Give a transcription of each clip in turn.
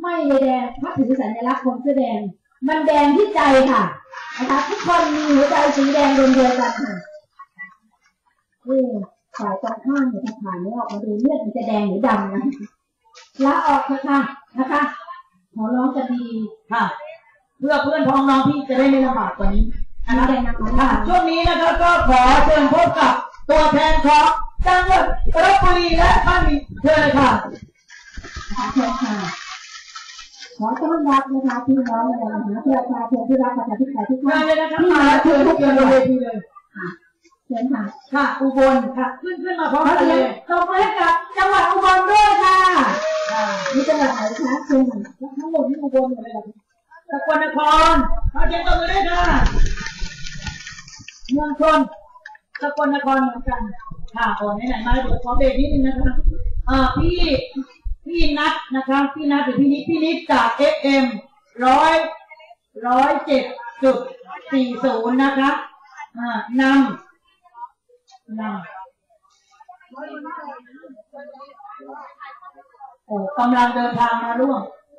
ไม่ได้แดงถ้าถือสัญลักษณ์คนเสื้อแดงมันแดงที่ใจค่ะนะคะทุกคนมีหัวใจสีแดงรวมเดียวกันค่ะฝ่ายตรงข้ามเนี่ยถ้าผ่านนี้ออกมาดูเลือดมันจะแดงหรือดำนะละออกค่ะนะคะขอร้องจะดีค่ะเพื่อเพื่อนพ้องน้องพี่จะได้ไม่ลำบากกว่านี้นะคะช่วงนี้นะครับก็ขอเชิญพบกับตัวแทนของจังหวัดลพบุรีและท่านเชิญค่ะเชิญค่ะขอต้อนรับนะคะพี่น้องเลยนะคะเพื่อประชาชนที่รักประชาธิปไตยทุกท่านเลยนะคะมาเชิญทุกคนเลยทีเลยเชิญค่ะค่ะอุบลค่ะขึ้นมาพร้อมกันเลยตบมือให้กับจังหวัดอุบลด้วยค่ะนี่จังหวัดไหนคะเชิญทั้งหมดที่อุบลเลยแบบสกลนครขอเชิญตบมือด้วยค่ะเมืองชนสกลนครเหมือนกันค่ะก่อนไหนมาเดี๋ยวขอเบรกนิดนึงนะคะพี่นัทนะคะพี่นัทหรือพี่นิดจาก FM 107.40 นะคะนำกำลังเดินทางมาร่วม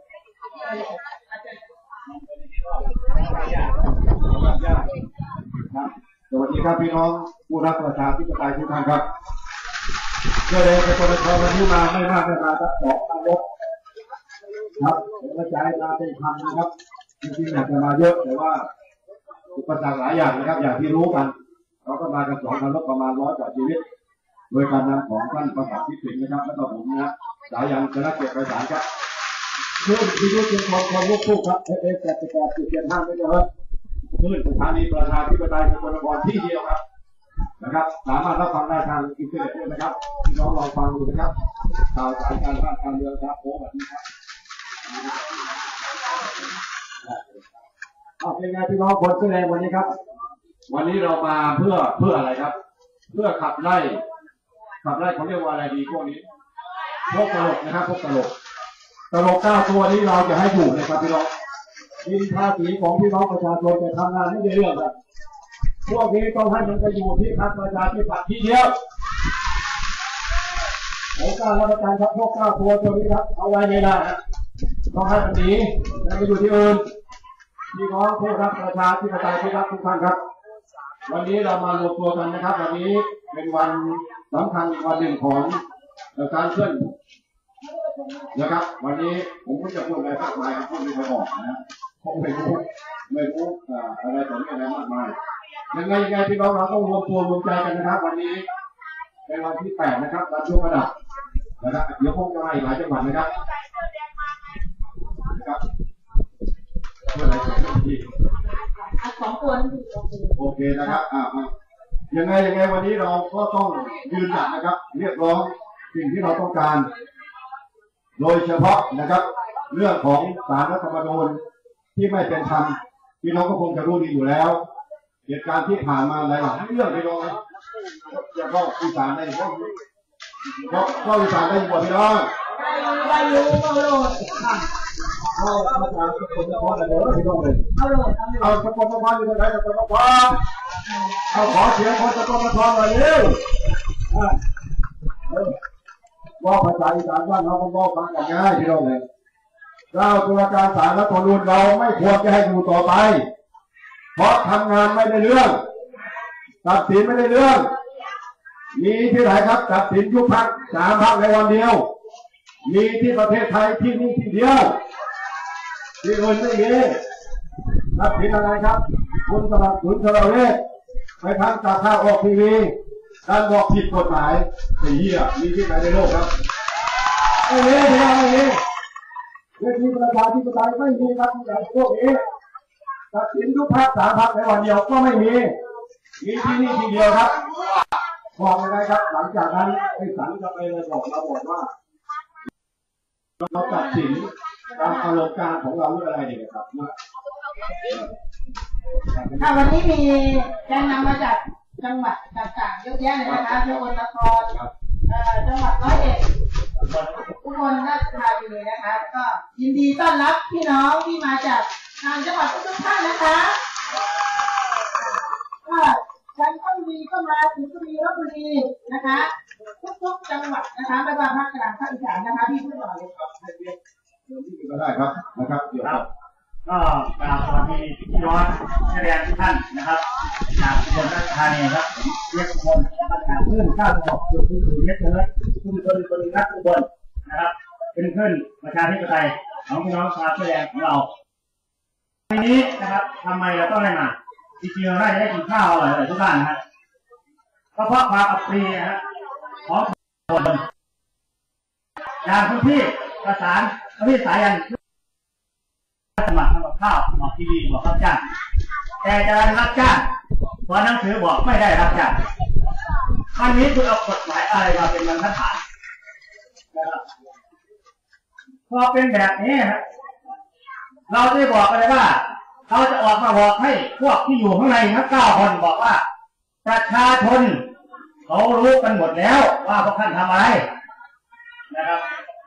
สวัสดีครับพี่น้องผู้รักประชาธิปไตยทุกท่านครับเพื่อเดินไปคนละคนวันนี้มาไม่มากไม่มาครับ2,000 รถครับกระจายมาเป็นพันนะครับจริงๆอยากจะมาเยอะแต่ว่าอุปสรรคหลายอย่างนะครับอย่างที่รู้กันเราก็มากัน2,000 รถประมาณ100 กว่าชีวิตโดยการนำของท่านประสัทพิสิทธิ์นะครับแล้วก็ผมนะสายันชนะเกียรติไพศาลครับเพื่อนที่รู้จึงความรู้คู่ครับ88.75ไม่เยอะขึ้นสถานีประชาธิปไตยสกลนครที่เดียวครับนะครับสามารถรับฟังได้ทางอินเทอร์เน็ตด้วยนะครับพี่น้องลองฟังดูนะครับข่าวสารการบ้านการเมืองครับโอ้แบบนี้ครับเป็นไงพี่น้องคนแสดงวันนี้ครับวันนี้เรามาเพื่ออะไรครับเพื่อขับไล่เขาเรียกว่าอะไรดีพวกนี้พวกตลกนะครับพวกตลก9 ตัวนี้เราจะให้ถูกนะครับพี่น้องกินภาษีของพี่น้องประชาชนแต่ทำงานไม่ได้เรื่องครับพวกนี้ต้องให้มันไปอยู่ที่พรรคประชาธิปัตย์ที่เดียวผมการรับประกันครับพวก9 ตัวนี้ครับเอาไว้ไม่ได้นะต้องให้มันหนีแล้วไปอยู่ที่อื่นพี่น้องผู้รักประชาธิปไตยที่รักทุกท่านครับวันนี้เรามารวมตัวกันนะครับวันนี้เป็นวันสำคัญวันหนึ่งของการเคลื่อนนะครับวันนี้ผมก็จะพูดอะไรมากมายพูดไม่พอนะผมไม่รู้อะไรต่อเนื่องอะไรมากมายยังไงพี่น้องเราต้องรวมตัวรวมใจกันนะครับวันนี้เป็นวันที่8นะครับวันช่วงระดับนะครับเดี๋ยวคงจะมาอีกหลายจังหวัดนะครับเมื่อไหร่จะถึงที่ 2 ตัวนี่โอเคนะครับยังไงวันนี้เราก็ต้องยืนหยัดนะครับเรียกร้องสิ่งที่เราต้องการโดยเฉพาะนะครับเรื่องของศาลรัฐธรรมนูญที่ไม่เป็นธรรมพี่น้องก็คงจะรู้ดีอยู่แล้วเหตุการณ์ที่ผ่านมาหลายๆเรื่องพี่น้องจะเข้าอีสานได้เข้าอีสานได้บ่พี่น้องได้รู้เอาโหลดเข้ามาจากสกลนครเลยพี่น้องเลยเอาสกลนครอยู่ที่ไหนสกลนครเอาขอเสียงคนสกลนครหน่อยเร็วว่าภาษาอีสานบ้านเราก็บอกฟังง่ายพี่น้องเลยเราตุลาการศาลรัฐธรรมนูญเราไม่ควรจะให้อยู่ต่อไปเพราะทำงานไม่ได้เรื่องตัดสินไม่ได้เรื่องมีที่ไหนครับตัดสินยุบพรรค3 พรรคในวันเดียวมีที่ประเทศไทยที่นี่ที่เดียวที่อื่นไม่มีตัดสินอะไรครับคุณสมัครขุนทรเวชไปทำจากข้าวออกทีวีการบอกผิดกฎหมายไอ้เหี้ยมีที่ไหนในโลกครับไม่มีไม่มีเวทีประชาธิปไตยไม่มีครับอย่างพวกนี้ตัดสินยุบพรรค3 พรรคในวันเดียวก็ไม่มีที่นี่ที่เดียวครับบอกอะไรครับหลังจากนั้นไอ้สันจะไปเลยบอกว่าเราตัดสินตามอารมณ์การของเราเรื่องอะไรเนี่ยครับวันนี้มีแกนนำมาจากจังหวัดต่างๆเยอะแยะเลยนะคะสกลนครจังหวัด101อุบลราชธานีนะคะก็ยินดีต้อนรับพี่น้องที่มาจากทางจังหวัดทุกท่านนะคะจันทบุรีก็มาสิงห์บุรีลพบุรีนะคะทุกจังหวัดนะคะไม่ว่าภาคกลางภาคอีสานนะคะพี่พูดหน่อยเลยก็ได้ครับนะครับเดี๋ยวก็กราบสวัสดีพี่น้องนักเรียนทุกท่านนะครับจากอุบลราชธานีครับเรียกคนประกาศขึ้นข้าวหอกจุดที่ศูนย์เล็กน้อยชุมชนคนรักอุบลนะครับเป็นขึ้นประชาธิปไตยของพี่น้องชาวเสื้อแดงของเราวันนี้นะครับทำไมเราต้องได้มาจริงๆเราได้กินข้าวอร่อยๆทุกบ้านนะครับก็เพราะความอัปรีนะของคนอย่างพื้นที่ประสานพื้นสายันสมัครทำกับข้าวบอกทีวีบอกรับจ้างแต่จะรับจ้างพอหนังสือบอกไม่ได้รับจ้างอันนี้คุณเอากฎหมายอะไรมาเป็นบรรทัดฐานนะครับพอเป็นแบบนี้ครับเราได้บอกกันเลยว่าเราจะออกมาบอกให้พวกที่อยู่ข้างในทั้ง9 คนบอกว่าประชาชนเขารู้กันหมดแล้วว่าพวกท่านทำอะไรนะครับ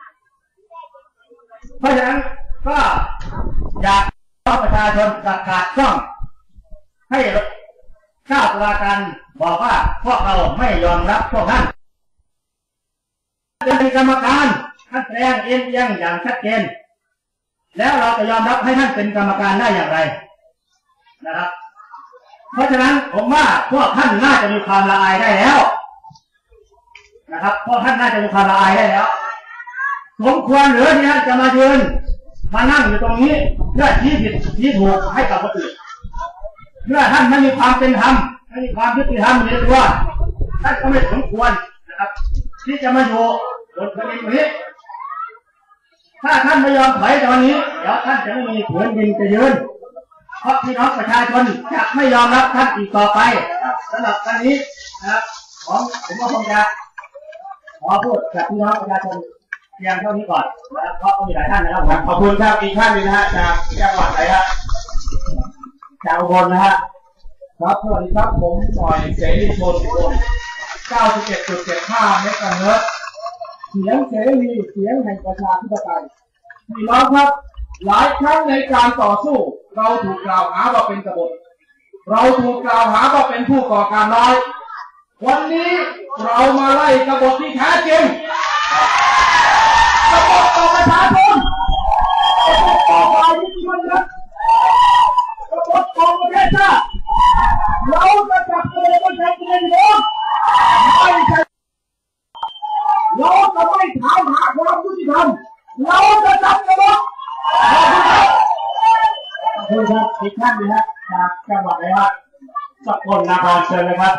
เพราะฉะนั้นก็อยากให้ประชาชนประกาศช่องให้เจ้าตุลาการบอกว่าพวกเราไม่ยอมรับพวกท่านจะเป็นกรรมการท่านแสดงเอียงอย่างชัดเจนแล้วเราจะยอมรับให้ท่านเป็นกรรมการได้อย่างไรนะครับเพราะฉะนั้นผมว่าพวกท่านน่าจะมีความละอายได้แล้วนะครับพวกท่านน่าจะมีความละอายได้แล้วสมควรหรือที่ท่านจะมายืนมานั่งอยู่ตรงนี้เพื่อชี้ผิดชี้ถูกให้กับคนอื่นเมื่อท่านไม่มีความเป็นธรรมไม่มีความยุติธรรมในตัวท่านก็ไม่สมควรนะครับที่จะมาอยู่บนแผ่นดินนี้ถ้าท่านไม่ยอมถอยตอนนี้เดี๋ยวท่านจะไม่มีผืนดินจะยืนเพราะพี่น้องประชาชนจะไม่ยอมรับท่านอีกต่อไปสำหรับครั้งนี้นะครับผมก็คงจะขอพูดกับพี่น้องประชาชนเพียงเท่านี้ก่อนนะครับเพราะมีหลายท่านนะครับขอบคุณครับอีกท่านนึงนะฮะจากจังหวัดไหนครับจากอุบลนะฮะครับสวัสดีครับผมหน่อยเสรีชนอุบล 97.75 เมกะเฮิรตซ์เสียงเสรีเสียงแห่งประชาธิปไตยพี่น้องครับหลายครั้งในการต่อสู้เราถูกกล่าวหาว่าเป็นกบฏเราถูกกล่าวหาว่าเป็นผู้ก่อการร้ายวันนี้เรามาไล่กบฏที่แท้จริงกบฏต่อประชาชนกบฏต่อฝ่ายนิติบัญญัติกบฏต่อประเทศชาติเราจะจับตัวไม่ใช่ตัวเองไม่ใช่เราจะไม่ถามหาความยุติธรรมเราจะจับกบฏขอบคุณครับอีกท่านนึงครับจากจังหวัดไหนครับสกลนครเชิญเลยครับ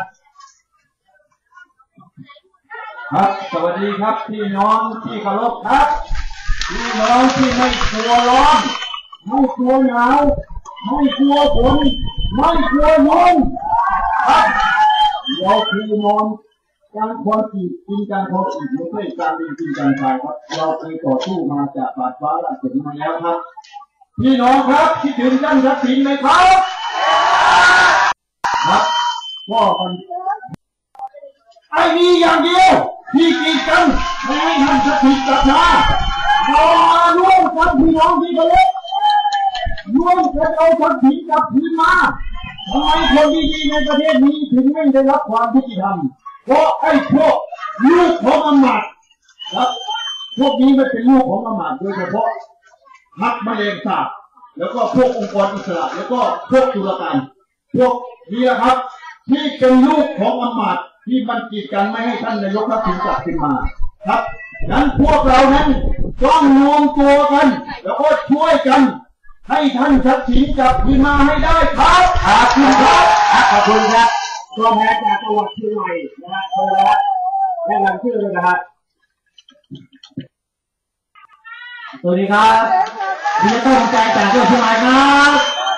ครับสวัสดีครับพี่น้องที่เคารพครับพี่น้องที่ไม่กลัวร้อนไม่กลัวหนาวไม่กลัวฝนไม่กลัวลมครับเราคือนอนการความจีบกินการความจีบไม่ใช่การดินกินการตายครับเราเคยต่อสู้มาจากบาดฟ้าและฝนมาแล้วครับพี่น้องครับคิดถึงท่านทักษิณไหมครับครับก็มันไอ้นี่อย่างเดียวที่กีดกันไม่ให้ท่านทักษิณกลับมาเรามาร่วมกันพี่น้องที่เคารพร่วมกันเอาทักษิณกลับคืนมาทำไมคนดีๆในประเทศนี้ถึงไม่ได้รับความยุติธรรมเพราะไอ้พวกลูกของอำมาตย์ครับพวกนี้ไม่เป็นลูกของอำมาตย์โดยเฉพาะพรรคมะเร็งสาบแล้วก็พวกองค์กรอิสระแล้วก็พวกตุลาการพวกนี้ครับที่เป็นลูกของอำมาตย์ที่มันกีดกันไม่ให้ท่านนายกทักษิณกลับขึ้นมาครับนั้นพวกเรานั้นต้องรวมตัวกันแล้วก็ช่วยกันให้ท่านทักษิณกลับขึ้นมาให้ได้ครับขอบคุณครับขอบคุณครับตัวแทนจากจังหวัดเชียงใหม่นะฮะโทรแล้วแนะนำชื่อเลยนะฮะสวัสดีครับพี่ต้นใจจากจังหวัดเชียงใหม่ครับ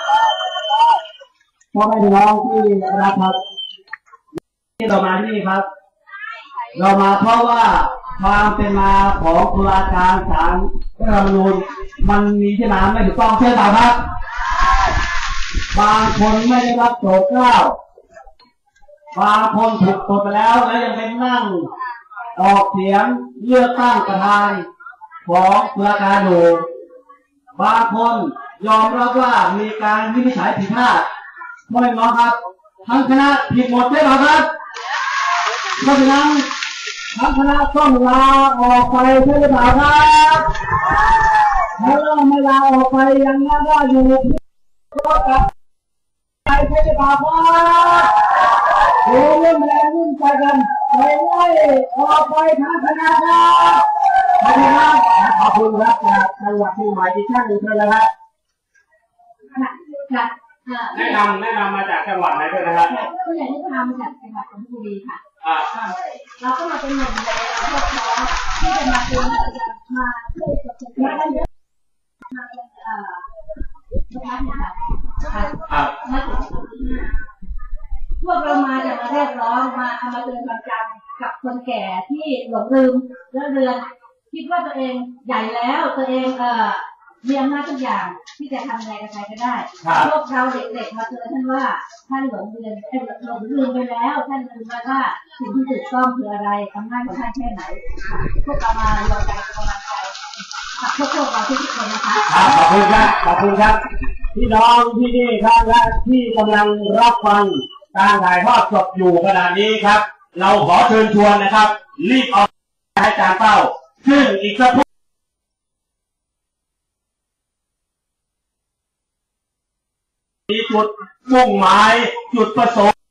พ่อแม่พี่น้องที่รักครับที่เรามาที่นี่ครับเรามาเพราะว่าความเป็นมาของตุลาการศาลรัฐธรรมนูญมันมีที่มาไม่ถูกต้องใช่ไหมครับบางคนไม่ได้รับโปรดเกล้าบางคนถูกปลดไปแล้วยังเป็นนั่งออกเสียงเลือกตั้งประธานของตุลาการอยู่บางคนยอมรับว่ามีการวินิจฉัยผิดพลาดไม่น้องครับทั้งคณะผิดหมดใช่ไหมครับเพราะฉะนั้นทั้งคณะต้องลาออกไปใช่หรือเปล่าครับถ้าไม่ลาออกไปยังน่าว่าอยู่ก็กลับไปไม่ได้บาปโอ้เรื่องแรงรุ่นไปกันไปไล่ออกไปทางธนาคารสวัสดีครับขอบคุณครับจากจังหวัดเชียงใหม่ที่ท่านอยู่เลยนะครับค่ะแนะนำมาจากจังหวัดไหนด้วยนะครับก็อย่างที่พามาจากจังหวัดนนทบุรีค่ะเราก็มาเป็นหนึ่งในพวกน้องที่จะมาเป็นมาช่วยกับมากันเยอะมาเป็นนะคะมาถึงพวกเรามาจากประเทศร้อนมาเอามาเตือนความจำกับคนแก่ที่หลงลืมเรือนคิดว่าตัวเองใหญ่แล้วตัวเองมีอำนาจทุกอย่างที่จะทำอะไรกับใครก็ได้พวกเราเด็กๆมาเตือนท่านว่าท่านหลงลืมไปแล้วท่านลืมว่าสิ่งที่ถูกต้องคืออะไรอำนาจของท่านแค่ไหนพวกเรามาลองกันกำลังใจพวกเราทุกคนนะคะขอบคุณครับขอบคุณครับพี่น้องที่นี่ครับและที่กำลังรับฟังการถ่ายทอดสดอยู่ขณะนี้ครับเราขอเชิญชวนนะครับรีบเอาให้อาจารย์เป้าซึ่งอีกสักมีจุดมุ่งหมายจุดประสงค์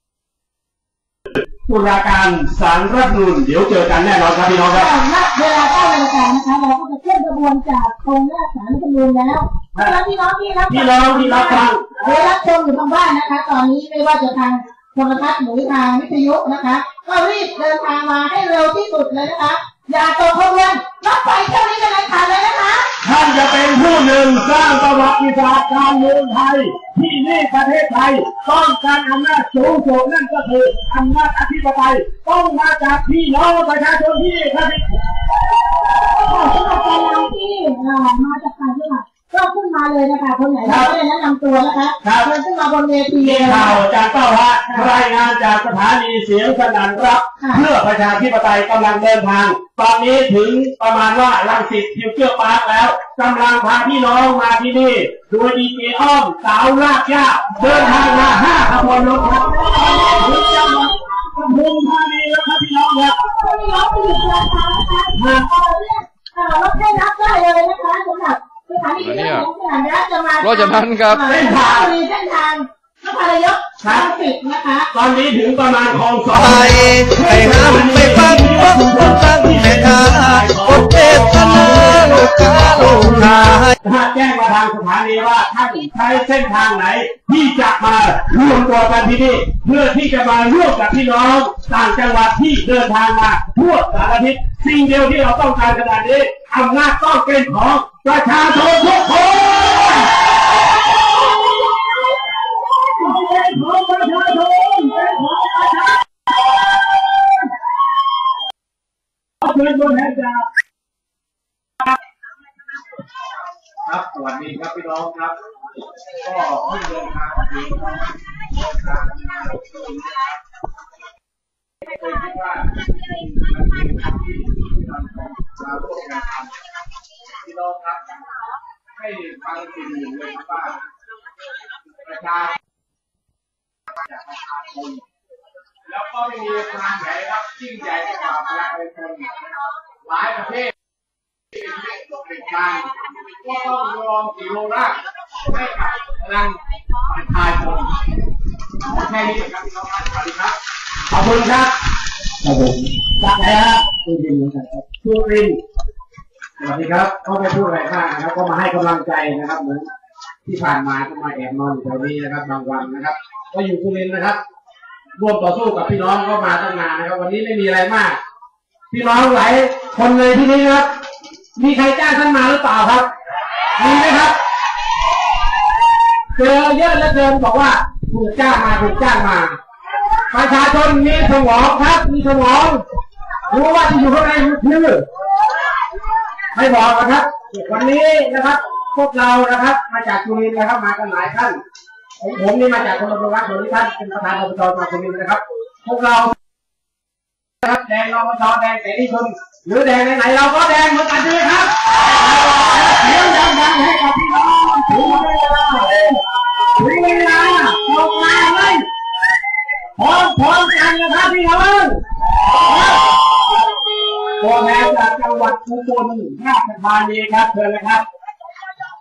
ตุลาการศาลรัฐธรรมนูญเดี๋ยวเจอกันแน่นอนครับพี่น้องครับเวลา9 นาฬิกานะคะเราก็จะเคลื่อนขบวนจากตรงหน้าศาลรัฐธรรมนูญแล้วพี่น้องที่รับฟังรับชมอยู่ทางบ้านนะคะตอนนี้ไม่ว่าจะทางโทรทัศน์หรือทางวิทยุนะคะก็รีบเดินทางมาให้เร็วที่สุดเลยนะคะอย่าตกขบวนรถไฟเที่ยวนี้เป็นอันขาดเลยนะคะท่านจะเป็นผู้หนึ่งสร้างประวัติศาสตร์การเมืองไทยที่นี่ประเทศไทยต้องการอำนาจสูงสุดนั่นก็คืออำนาจอธิปไตยต้องมาจากพี่น้องประชาชนที่ครับสำหรับการนำที่มาจากต่างจังหวัดก็ขึ้นมาเลยนะคะคนไหนก็ได้แนะนำตัวนะคะเชิญขึ้นมาบนเวทีข่าวจากเป้าฮะรายงานจากสถานีเสียงสนั่นรับเพื่อประชาธิปไตยกำลังเดินทางตอนนี้ถึงประมาณว่ารังสิตฟิวเจอร์พาร์คแล้วกำลังพาพี่น้องมาที่นี่โดยดีเจอ้อมสาวลากย่าเดินทางมา5 ขบวนรถครับถึงจังหวัดปทุมธานีแล้วครับพี่น้องครับพี่น้องที่อยู่ทางนะคะรถได้รับได้เลยนะคะสำหรับสถานีของสถานีจะมาเพราะฉะนั้นครับเส้นทางนครนายก30นะคะตอนนี้ถึงประมาณคลอง2 ไปห้ามไปฟังต้องตั้งแม่ค้าอดเทศนาลูกค้าลูกค้าถ้าแจ้งมาทางสถานีว่าท่านใช้เส้นทางไหนที่จะมารวมตัวกันที่นี่เพื่อที่จะมาร่วมกับพี่น้องต่างจังหวัดที่เดินทางมาทั่วสารทิศสิ่งเดียวที่เราต้องการขนาดนี้อำนาจต้องเป็นของประชาชนทุกคนเป็นของประชาชนเป็นของประชาชนขอเชิญตัวแทนจากครับสวัสดีครับพี่น้องครับก็เพิ่งเดินทางมาถึงไม่เคยคิดว่ามาร่วมงานพี่น้องครับให้ฟังสิ่งหนึ่งเลยว่าประชาชนแล้วก็ไม่มีทางไหนครับยิ่งใหญ่กว่าประชาชนหลายประเทศเป็นการก็ต้องยอมกิโลละให้กับพลังประชาชนแค่นี้ครับพี่น้องครับสวัสดีครับขอบคุณครับครับผมจากไหนครับสุรินทร์ครับสุรินทร์สวัสดีครับก็ไม่พูดอะไรมากนะครับก็มาให้กำลังใจนะครับเหมือนที่ผ่านมาก็มาแอบนอนอยู่แถวนี้นะครับบางวันนะครับก็อยู่สุรินทร์นะครับร่วมต่อสู้กับพี่น้องก็มาตั้งนานนะครับวันนี้ไม่มีอะไรมากพี่น้องหลายคนเลยที่นี้ครับมีใครจ้างท่านมาหรือเปล่าครับมีไหมครับเจอเยอะเหลือเกินบอกว่าถูกจ้างมาประชาชนมีสมองครับมีสมองรู้ว่าที่อยู่ข้างในคือไม่บอกนะครับวันนี้นะครับพวกเรานะครับมาจากสุรินทร์นะครับมากันหลายท่านผมนี่มาจากคนละจังหวัดส่วนที่ท่านเป็นประธานอบจมาสุรินทร์นะครับพวกเราครับแดงอบจแดงเสรีชนหรือแดงไหนเราก็แดงเหมือนกันใช่ไหมครับเสียงดังๆให้กับพี่น้องถึงเวลาลงมาเลยพร้อมกันนะครับพี่น้องตัวแทนจากจังหวัดอุบลราชธานีครับเชิญเลยครับ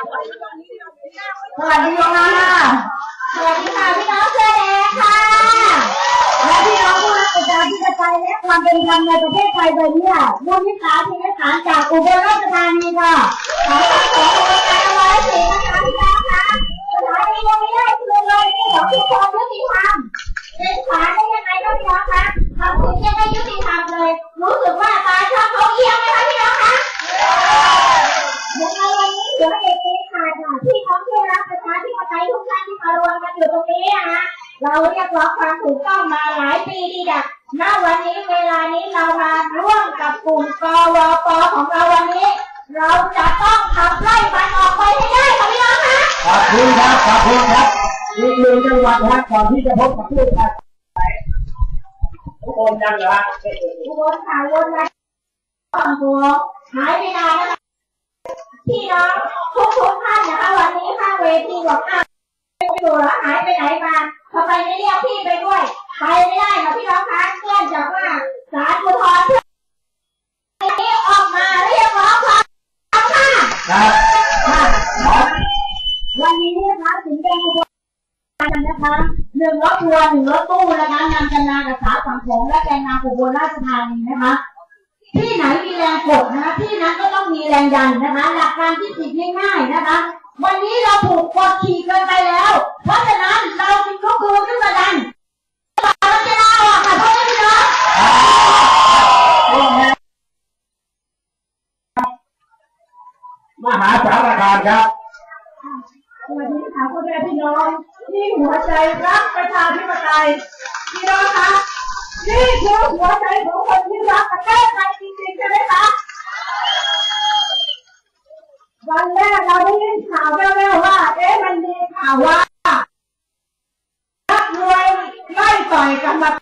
สวัสดีค่ะสวัสดีค่ะพี่น้องเสื้อแดงค่ะและพี่น้องผู้รักประชาธิปไตยและความเป็นธรรมในประเทศไทยใบนี้มูลนิธิที่ได้ฐานจากอุบลราชธานีค่ะขอโครงการร้อยสี่นะคะพี่น้องคะสถานียังไม่ได้คืนเลยที่ของทุกคนยุติธรรมเป็นฐานได้ยังไงคะพี่น้องคะทำถึงยังไม่ยุติธรรมเลยรู้สึกว่าตาช่างเขาเอียงไหมคะพี่น้องคะในวันนี้เหลือเอกค่ะพี่น้องที่รักประชาธิปไตยทุกท่านที่มารวมกันอยู่ตรงนี้นะคะเราเรียกร้องความถูกต้องมาหลายปีดีดักณวันนี้เวลานี้เรามาร่วมกับกลุ่มกวป.ของเราวันนี้เราจะต้องขับไล่มันออกไปให้ได้ค่ะพี่น้องคะขอบคุณครับขอบคุณครับอีกหนึ่งจังหวัดนะครับก่อนที่จะพบกับผู้ชายทุกคนยังเหรอทุกคนค่ะวนมาตัวหายไปนานนะคะพี่น้องทุกท่านนะคะวันนี้ข้างเวทีบอกไม่อยู่แล้วหายไปไหนมาทำไมไม่เรียกพี่ไปด้วยไปไม่ได้ค่ะพี่น้องคะเนื่องจากว่าศาลอุทธรณ์นี้ออกมาเรียกร้องความค่ะวันนี้นะคะถึงแดงนะคะ1 รถทัวร์ 1 รถตู้นะคะนำกันมากับสาวฝั่งโขงและแกนนำอุบลราชธานีนะคะที่ไหนมีแรงกดนะคะที่นั้นก็ต้องมีแรงดันนะคะหลักการที่ผิดง่ายๆนะคะวันนี้เราถูกกดขี่เกินไปแล้วเพราะฉะนั้นเราจึงลุกขึ้นมาดันเราจะลาออกค่ะพ่อแม่พี่น้องมหาสารคามครับสวัสดีค่ะพ่อแม่พี่น้องนี่หัวใจรักประชาธิปไตยพี่น้องคะนี่คือหัวใจของคนที่รักประเทศไทยจริงๆใช่ไหมคะวันแรกเราได้ยินข่าวแว่วๆว่ามันมีข่าวว่านักมวยไล่ต่อยกันมา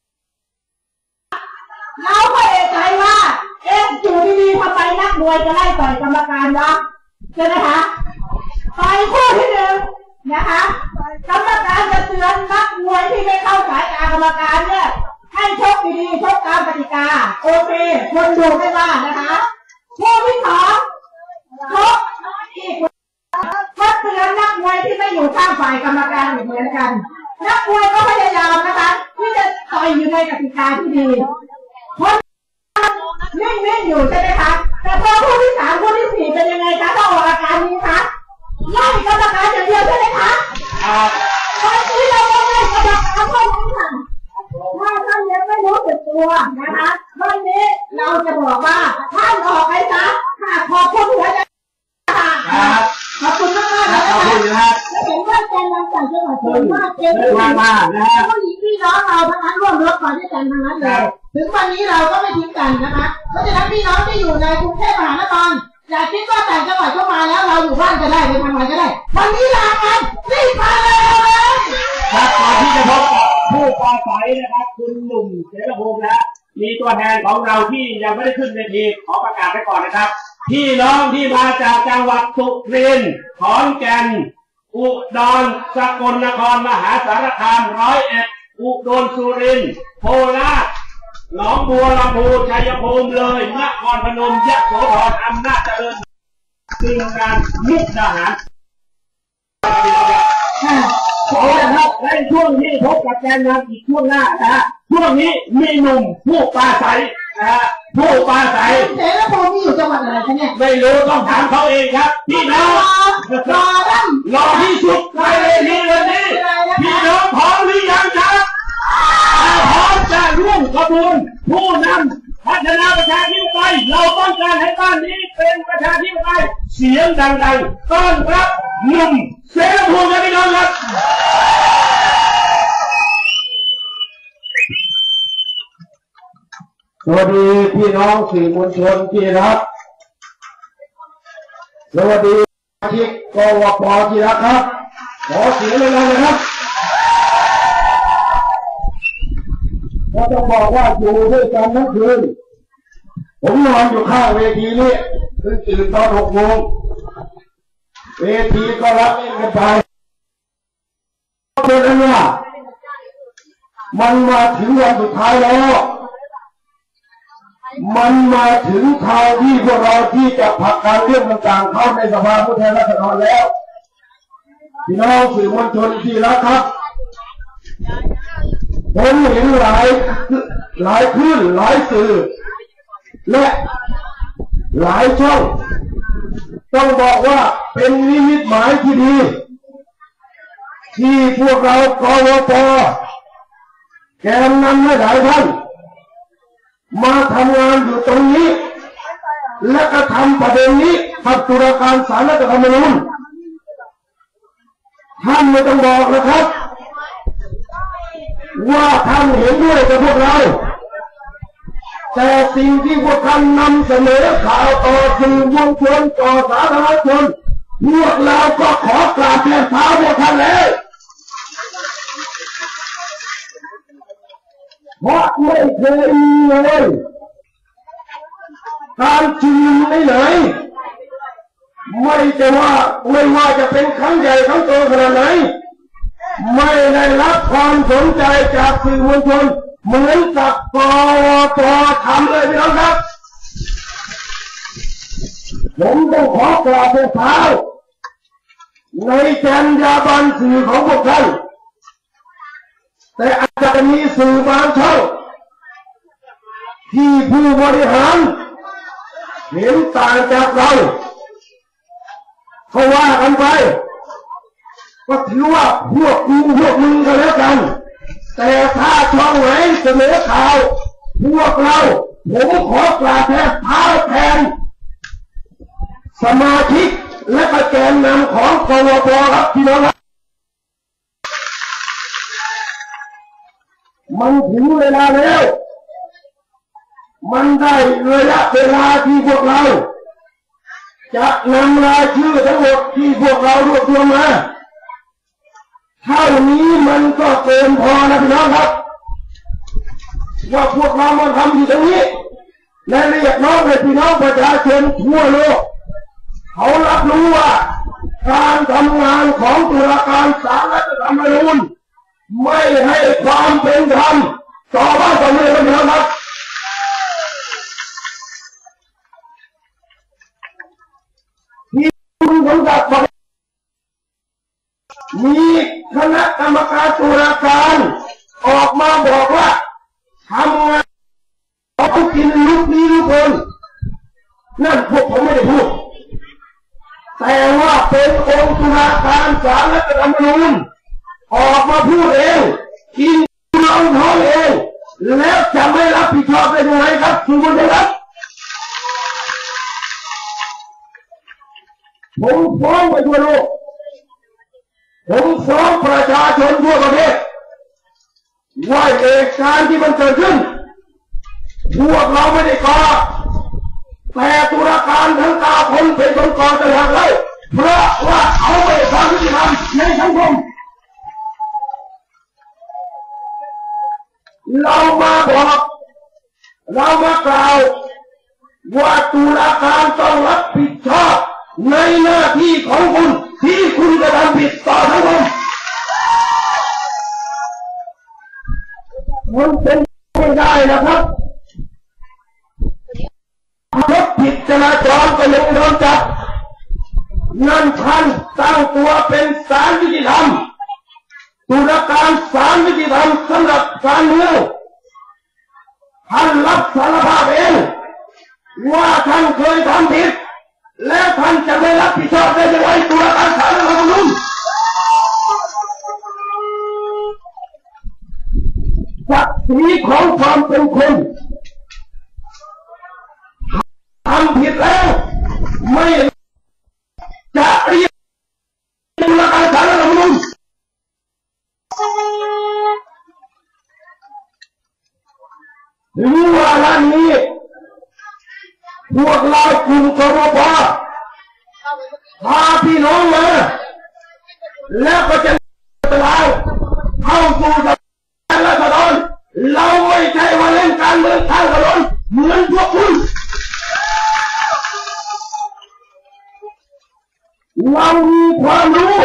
เราก็เอะใจว่าอยู่ดีๆทำไมนักมวยจะไล่ต่อยกรรมการวะใช่ไหมคะไปข้อที่1นะคะกรรมการจะเตือนนักมวยที่ไม่เข้าสายตากรรมการเนี่ยให้ชกดีๆชกตามกติกาโอเคคนดูไม่ว่านะคะข้อที่2ชกอีกก็เตือนนักมวยที่ไม่อยู่ข้างฝ่ายกรรมการเหมือนกันนักมวยก็พยายามนะคะที่จะต่อยอยู่ในกติกาที่ดีคนนิ่งๆอยู่ใช่ไหมคะแต่พอข้อที่3ข้อที่4เป็นยังไงคะต้องออกอาการนี้คะไล่กรรมการอย่างเดียวใช่ไหมคะวันนี้เราต้องไล่กรรมการข้อนี้ค่ะถ้าท่านยังไม่รู้สึกตัวนะคะวันนี้เราจะบอกว่าท่านออกไปซะค่ะขอบคุณหัวใจขอบคุณมากๆเลยนะคะและเห็นว่าแกนนำจากจังหวัดสุราษฎร์เป็นผู้หญิงพี่น้องเราทั้งนั้นร่วมรบมาด้วยกันทั้งนั้นเลยถึงวันนี้เราก็ไม่ทิ้งกันนะคะเพราะฉะนั้นพี่น้องที่อยู่ในกรุงเทพมหานครอย่าคิดว่าแต่งจังหวัดเข้ามาแล้วเราอยู่บ้านจะได้ไปทำอะไรก็ได้วันนี้ลากันรีบมาเลยครับก่อนที่จะพบกับผู้ปราศัยนะครับคุณหนุ่มเสรภูมิและมีตัวแทนของเราที่ยังไม่ได้ขึ้นเวทีขอประกาศไปก่อนนะครับพี่น้องที่มาจากจังหวัดสุรินทร์ขอนแก่นอุดรสกลนครมหาสารคาม101อุดรสุรินทร์โคราชหนองบัวลำพูชัยภูมิเลยนครพนมยะโสธรอำนาจเจริญทีมงานมุกดาหารขอนะครับในช่วงที่พบกับแกนนำอีกช่วงหน้านะช่วงนี้มีหนุ่มผู้ปราศัยผู้ปราศัยเสรภูมิอยู่จังหวัดอะไรคะเนี่ยไม่รู้ต้องถามเขาเองครับพี่น้องรอที่สุดในเวทีเลยนี่พี่น้องพร้อมหรือยังครับพร้อมจะร่วมขบวนผู้นำพัฒนาประชาธิปไตยเราต้องการให้บ้านนี้เป็นประชาธิปไตยเสียงดังๆต้อนรับหนุ่มเสรภูมิครับพี่น้องครับสวัสดีพี่น้องสื่อมวลชนที่รักสวัสดีที่กวป.ที่รักครับขอเสียงเลยนะครับก็ต้องบอกว่าอยู่ด้วยกันทั้งคืนผมนอนอยู่ข้างเวทีนี้ตื่นตอน6 โมงเวทีก็รับเล่นกันไปเป็นอะไรมันมาถึงวันสุดท้ายแล้วมันมาถึงคราวที่พวกเราที่จะผลักดันเรื่องต่างๆเข้าในสภาผู้แทนราษฎรแล้วพี่น้องสื่อมวลชนที่รักครับผมเห็นหลายคลื่นหลายสื่อและหลายช่องต้องบอกว่าเป็นนิมิตหมายที่ดีที่พวกเรากวป.แกนนำหลายท่านมาทำงานอยู่ตรงนี้และก็ทำประเด็นนี้กับตุลาการศาลรัฐธรรมนูญท่านไม่ต้องบอกนะครับว่าท่านเห็นด้วยกับพวกเราแต่สิ่งที่พวกท่านนำเสนอข่าวต่อสื่อมวลชนต่อสาธารณชนพวกเราก็ขอกราบแทนเท้าพวกท่านแล้วเพราะไม่เคยมีเลยการชุมนุมไหนไม่ว่าจะเป็นครั้งใหญ่ครั้งโตขนาดไหนไม่ได้รับความสนใจจากสื่อมวลชนเหมือนกับกวป.ทำเลยพี่น้องครับผมต้องขอกราบเท้าในจรรยาบรรณสื่อของพวกท่านแต่อาจจะมีสื่อบางช่องที่ผู้บริหารเห็นต่างจากเราเขาว่ากันไปก็ถือว่าพวกกูพวกมึงกันแล้วกันแต่ถ้าช่องไหนเสนอข่าวพวกเราผมขอกราบแทนเท้าแทนสมาชิกและก็แกนนำของกวป.ครับพี่น้องครับมันถึงเวลาแล้วมันได้ระยะเวลาที่พวกเราจะนำรายชื่อทั้งหมดที่พวกเรารวบรวมมาเท่านี้มันก็เกินพอนะพี่น้องครับว่าพวกเรามาทำอยู่ตรงนี้และเรียกร้องให้พี่น้องประชาชนทั่วโลกเขารับรู้ว่าการทำงานของตุลาการศาลรัฐธรรมนูญไม่ให้ความเป็นธรรมต่อบ้านต่อเมืองพี่น้องครับที่คุณสมศักดิ์บอกมีคณะกรรมการตุลาการออกมาบอกว่าทำงานเขากินลุกนี้ลุกคนนั่นพวกผมไม่ได้พูดแต่ว่าเป็นองค์ตุลาการศาลรัฐธรรมนูญออกมาพูดเองกินเราท้องเองแล้วจะไม่รับผิดชอบได้ยังไงครับคุณผู้ชมครับผมฟ้องไปทั่วโลกผมฟ้องประชาชนทั่วประเทศว่าเหตุการณ์ที่มันเกิดขึ้นพวกเราไม่ได้ก่อแต่ตุลาการทั้ง9 คนเป็นคนก่อต่างหากเลยเพราะว่าเขาไม่ได้ความยุติธรรมในสังคมเรามากล่าวว่าตุลาการต้องรับผิดชอบในหน้าที่ของคุณที่คุณกระทำผิดต่อสังคมมันเป็นไม่ได้นะครับรถผิดจราจรก็ยังโดนจับนั่นท่านตั้งตัวเป็นศาลยุติธรรมตุลาการศาลยุติธรรมสำหรับการเมืองท่านรับสารภาพเองว่าท่านเคยทำผิดแล้วท่านจะไม่รับผิดชอบได้ยังไงตุลาการศาลรัฐธรรมนูญศักดิ์ศรีของความเป็นคนทำผิดแล้วไม่จะเรียกตุลาการศาลรัฐธรรมนูญถึงวาระนี้พวกเรากลุ่มกวป.พาพี่น้องมาแล้วก็จะเราเข้าสู่สภาราษฎรเราไม่ใช่ว่าเล่นการเมืองทางถนนเหมือนพวกคุณเรามีความรู้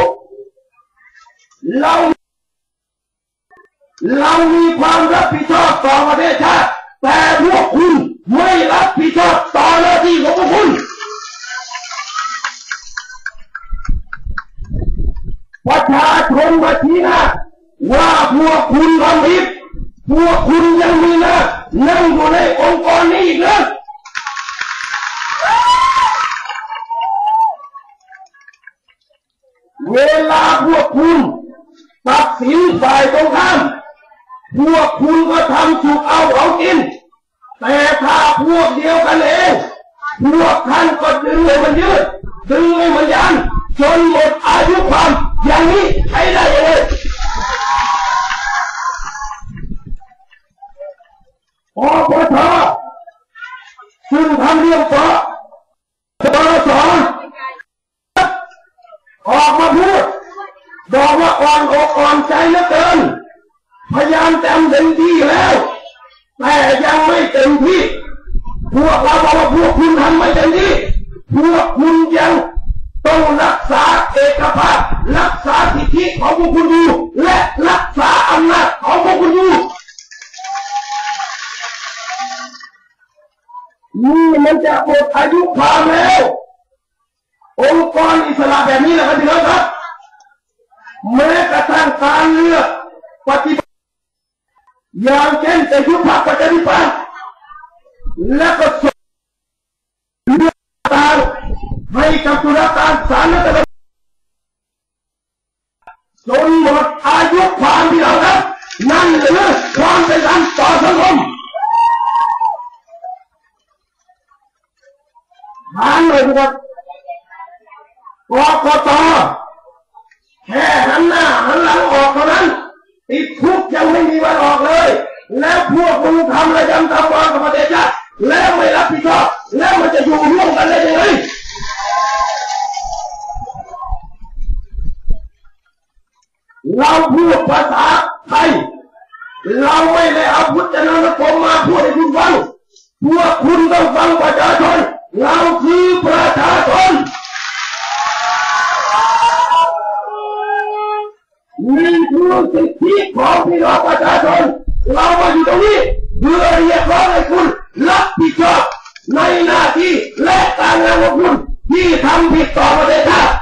เรามีความรับผิดชอบต่อประเทศชาติแต่พวกคุณไม่รับผิดชอบต่อหน้าที่ของพวกคุณประชาชนมาชี้หน้าว่าพวกคุณทำผิดพวกคุณยังมีหน้านั่งอยู่ในองค์กรนี้อีกเหรอเวลาพวกคุณตัดสินฝ่ายตรงข้ามพวกคุณก็ทำสุกเอาเขากินแต่ถ้าพวกเดียวกันเองพวกท่านก็ดึงให้มันยืดดึงให้มันยันจนหมดอายุความอย่างนี้ใช้ได้ยังไงปปชซึ่งทำเรื่องปปสออกมาพูดบอกว่าอ่อนอกอ่อนใจเหลือเกินพยายามเต็มที่แล้วแต่ยังไม่เต็มที่พวกเราบอกว่าพวกคุณทำไม่เต็มที่พวกคุณยังต้องรักษาเอกภาพรักษาสิทธิของพวกคุณอยู่และรักษาอำนาจของพวกคุณอยู่นี่มันจะหมดอายุความแล้วองค์กรอิสระแบบนี้นะครับพี่น้องครับแม้กระทั่งการเลือกปฏิบัติอย่างเช่นจะยุบพรรคประชาธิปัตย์และก็ส่งเลือกตั้งให้กับตุลาการศาลรัฐธรรมนูญจนหมดอายุความพี่น้องครับนั่นหรือความเป็นธรรมต่อสังคมถามเลยครับกกต.แค่หันหน้าหันหลังออกเท่านั้นติดคุกยังไม่มีวันออกเลยแล้วพวกมึงทำอะไรกันทำวางกับประเทศชาติแล้วไม่รับผิดชอบแล้วมันจะอยู่ร่วมกันได้ยังไงเราพูดภาษาไทยเราไม่ได้เอาพุทธนานุกรมมาพูดให้คุณฟังพวกคุณต้องฟังประชาชนเราคือประชาชนนี่คือสิทธิของพี่น้องประชาชนเรามาอยู่ตรงนี้เพื่อเรียกร้องให้คุณรับผิดชอบในหน้าที่และการงานของคุณที่ทำผิดต่อประเทศชาติ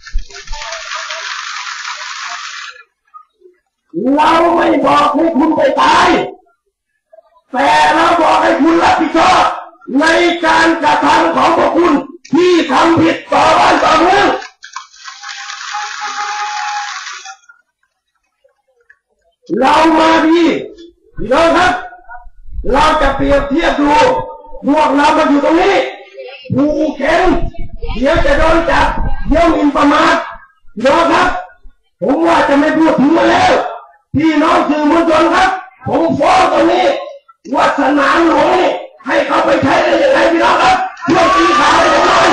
เราไม่บอกให้คุณไปตายแต่เราบอกให้คุณรับผิดชอบในการกระทำของพวกคุณที่ทำผิดต่อบ้านต่อเมืองเรามาดีพี่น้องครับเราจะเปรียบเทียบดูพวกเรามาอยู่ตรงนี้ผูกแขนเดี๋ยวจะโดนจับเดี๋ยวหมิ่นประมาทพี่น้องครับผมว่าจะไม่พูดถึงมาแล้วพี่น้องสื่อมวลชนครับผมฟ้องตรงนี้ว่าสนามหลวงนี่ให้เขาไปใช้ได้ยังไงพี่น้องครับช่วยตีข่าวให้ผมหน่อย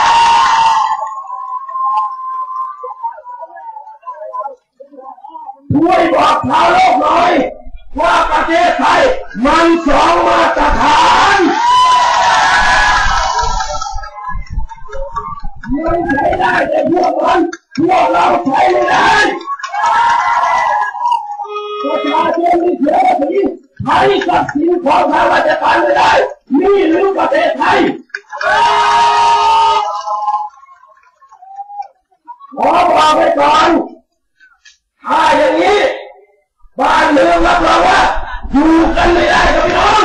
ช่วยบอกชาวโลกหน่อยว่าประเทศไทยมันสองมาตรฐานมันใช้ได้แต่พวกเราใช้ไม่ได้ประชาชนมีเสียภาษีใช้ทรัพย์สินของทางราชการไม่ได้นี่หรือประเทศไทยขอบอกไว้ก่อนถ้าอย่างนี้บ้านเมืองรับรองว่าอยู่กันไม่ได้ครับพี่น้อง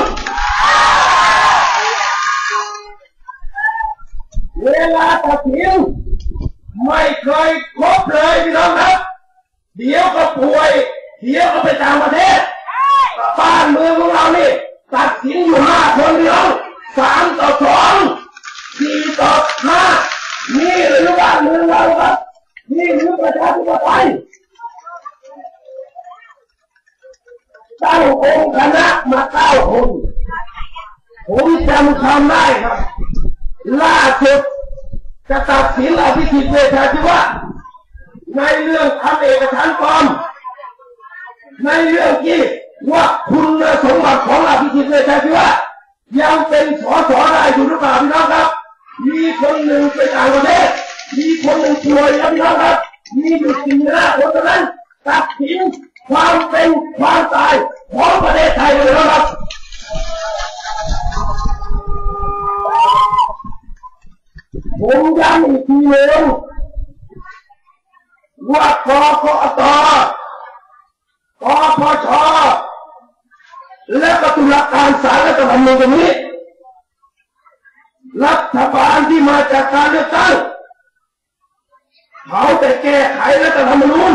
เวลาตัดสินไม่เคยครบเลยพี่น้องครับเดี๋ยวก็ป่วยเดี๋ยวก็ไปต่างประเทศบ้านเมืองของเรานี่ตัดสินอยู่5 คนพี่น้อง3-2 4-5นี่หรือบ้านเมืองเราครับนี่หรือประชาธิปไตยตั้งองค์คณะมา9 คนผมจำคำได้ครับล่าสุดจะตัดสินอภิสิทธิ์เวชชาชีวะในเรื่องทำเอกสารปลอมในเรื่องที่ว่าคุณสมบัติของอภิสิทธิ์เวชชาชีวะยังเป็นส.ส.ได้อยู่หรือเปล่าพี่น้องครับมีคนหนึ่งไปต่างประเทศมีคนหนึ่งป่วยครับพี่น้องครับมีอยู่4 คนเท่านั้นตัดสินความเป็นความตายของประเทศไทยเลยนะครับนอีกทีหนึ่งว่ากกต.ปปช.และก็ตุลาการศาลรัฐธรรมนูญตรงนี้รัฐบาลที่มาจากการเลือกตั้งเขาจะแก้ไขรัฐธรรมนูญ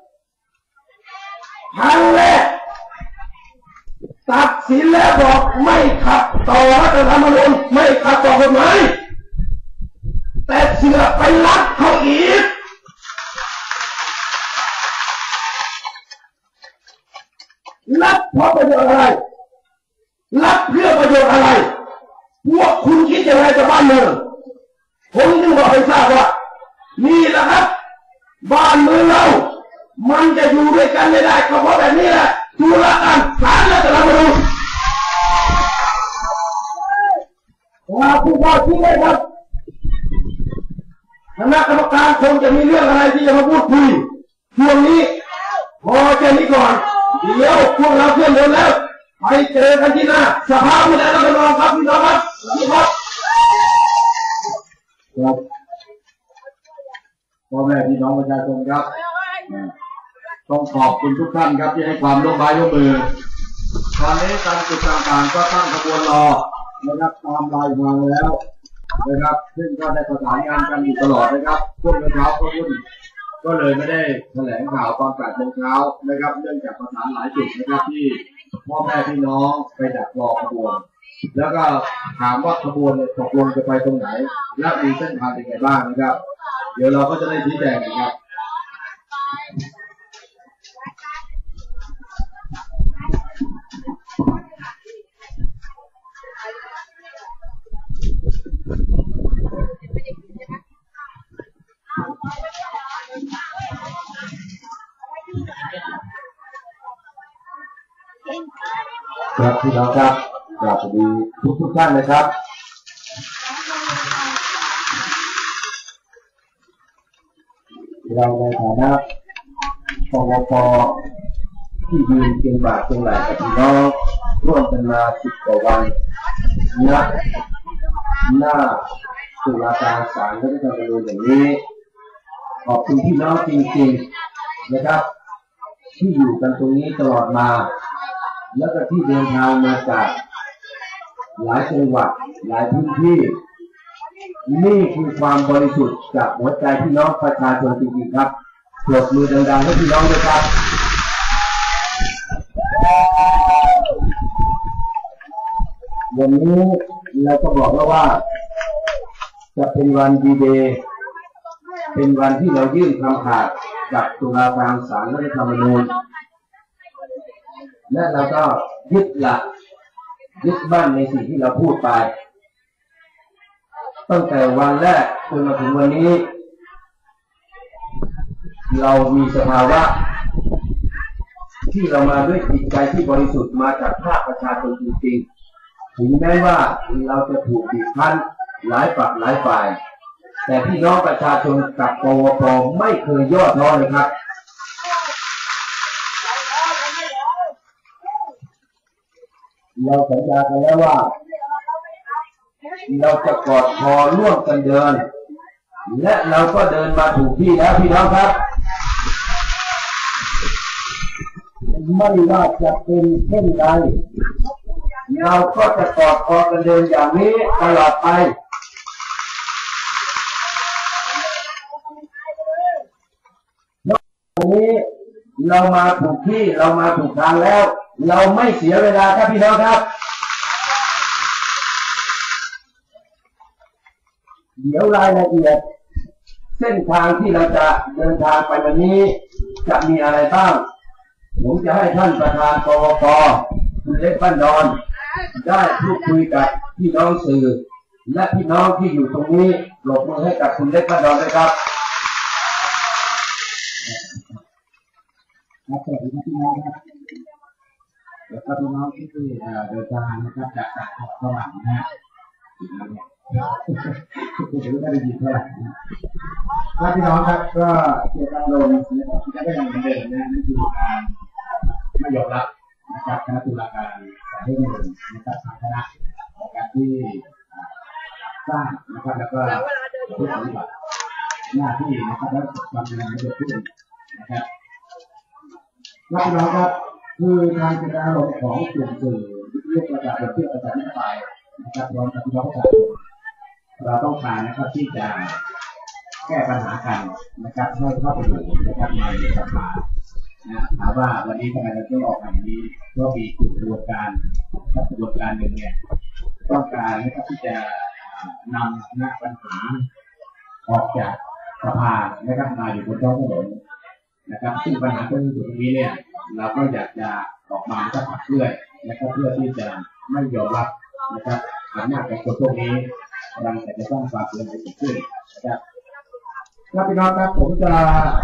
ครั้งแรกตัดสินแล้วบอกไม่ขัดต่อรัฐธรรมนูญไม่ขัดต่อกฎหมายแต่เสือกไปรัดเขาอีกรับเพราะประโยชน์อะไรรับเพื่อประโยชน์อะไรพวกคุณคิดยังไงกับบ้านเมืองผมจึงบอกให้ทราบว่านี่แหละครับบ้านเมืองเรามันจะอยู่ด้วยกันไม่ได้ก็เพราะแบบนี้แหละตุลาการศาลรัฐธรรมนูญว่าผู้ว่าที่ไหนครับคณะกรรมการคงจะมีเรื่องอะไรที่จะมาพูดคุยช่วงนี้พอแค่นี้ก่อนเดี๋ยวพวกเราเพื่อนเดินแล้วไปเจอกันที่หน้าสภาผู้แทนราษฎรครับพี่น้องครับสวัสดีครับพ่อแม่พี่น้องประชาชนครับต้องขอบคุณทุกท่านครับที่ให้ความร่วมมือตอนนี้ตามจุดต่างๆก็ตั้งขบวนรอนะครับตามรายมาแล้วนะครับซึ่งก็ได้ประสานงานกันอยู่ตลอดนะครับพวกเช้าก็เลยไม่ได้แถลงข่าวตอน8 โมงเช้านะครับเนื่องจากประสานหลายจุดนะครับที่พ่อแม่พี่น้องไปดักรอขบวนแล้วก็ถามว่าขบวนตกลงจะไปตรงไหนและมีเส้นทางยังไงบ้างนะครับเดี๋ยวเราก็จะได้ชี้แจงนะครับครับพี่น้องครับสวัสดีทุกท่านนะครับเราในฐานะปวป.ที่ยืนเคียงบ่าเคียงไหล่กับพี่น้องร่วมกันมา10 กว่าวันหน้าตุลาการศาลรัฐธรรมนูญอย่างนี้ขอบคุณพี่น้องจริงๆนะครับที่อยู่กันตรงนี้ตลอดมาแล้วก็ที่เดินทางมาจากหลายจังหวัดหลายพื้นที่นี่คือความบริสุทธิ์จากหัวใจพี่น้องประชาชนจริงๆครับปรบมือดังๆให้พี่น้องด้วยครับวันนี้เราก็บอกแล้วว่าจะเป็นวันดีเดย์เป็นวันที่เรายื่นคำขาดกับตุลาการศาลรัฐธรรมนูญและเราก็ยึดหลักยึดมั่นในสิ่งที่เราพูดไปตั้งแต่วันแรกจนมาถึงวันนี้เรามีสภาวะที่เรามาด้วยจิตใจที่บริสุทธิ์มาจากภาคประชาชนจริงๆถึงแม้ว่าเราจะถูกบีบคั้นหลายฝักหลายฝ่ายแต่พี่น้องประชาชนกับปวป.ไม่เคยย่อท้อเลยครับเราสัญญากันแล้วว่าเราจะกอดคอร่วมกันเดินและเราก็เดินมาถูกที่แล้วพี่น้องครับไม่ว่าจะเป็นเช่นใดเราก็จะกอดคอกันเดินอย่างนี้ตลอดไปวันนี้เรามาถูกที่เรามาถูกทางแล้วเราไม่เสียเวลาครับพี่น้องครับเดี๋ยวรายละเอียดเส้นทางที่เราจะเดินทางไปวันนี้จะมีอะไรบ้างผมจะให้ท่านประธานปวป.คุณเล็กบ้านดอนได้พูดคุยกับพี่น้องสื่อและพี่น้องที่อยู่ตรงนี้ปรบมือให้กับคุณเล็กบ้านดอนด้วยครับสวัสดีครับพี่น้องครับแล้วก็พี่น้องที่เดินทางนะครับจากสวรรค์นะคุณไม่ได้ยินเท่าไหร่ครับพี่น้องครับก็เกี่ยวกับลงจะได้อย่างเดิมนะนั่นคือการไม่ยอมรับนะครับคณะตุลาการศาลรัฐธรรมนูญนะครับทางคณะในการที่สร้างนะครับแล้วก็ผู้ปฏิบัติหน้าที่นะครับและทำงานเกิดขึ้นนะครับรับรองครับคือการแสดงอารมณ์ของกลุ่มสื่อเรียกประกาศเพื่อประชาธิปไตยนะครับรวมกับพี่น้องประชาชนเราต้องการนะครับที่จะแก้ปัญหากันนะครับให้เข้าไปอยู่นะครับในสภาถามว่าวันนี้ทำไมเราต้องออกแบบนี้ก็มีกระบวนการหนึ่งเนี่ยต้องการนะครับที่จะนำปัญหาออกจากสภานะครับมาอยู่บนท้องถนนนะครับซึ่งปัญหาตรงนี้เนี่ยเราก็อยากจะออกมาสักเพื่อนะครับเพื่อที่จะไม่ยอมรับนะครับอำนาจของคนพวกนี้กำลังจะสร้างความเสียหายเกิดขึ้นนะครับพี่น้องครับผมจะ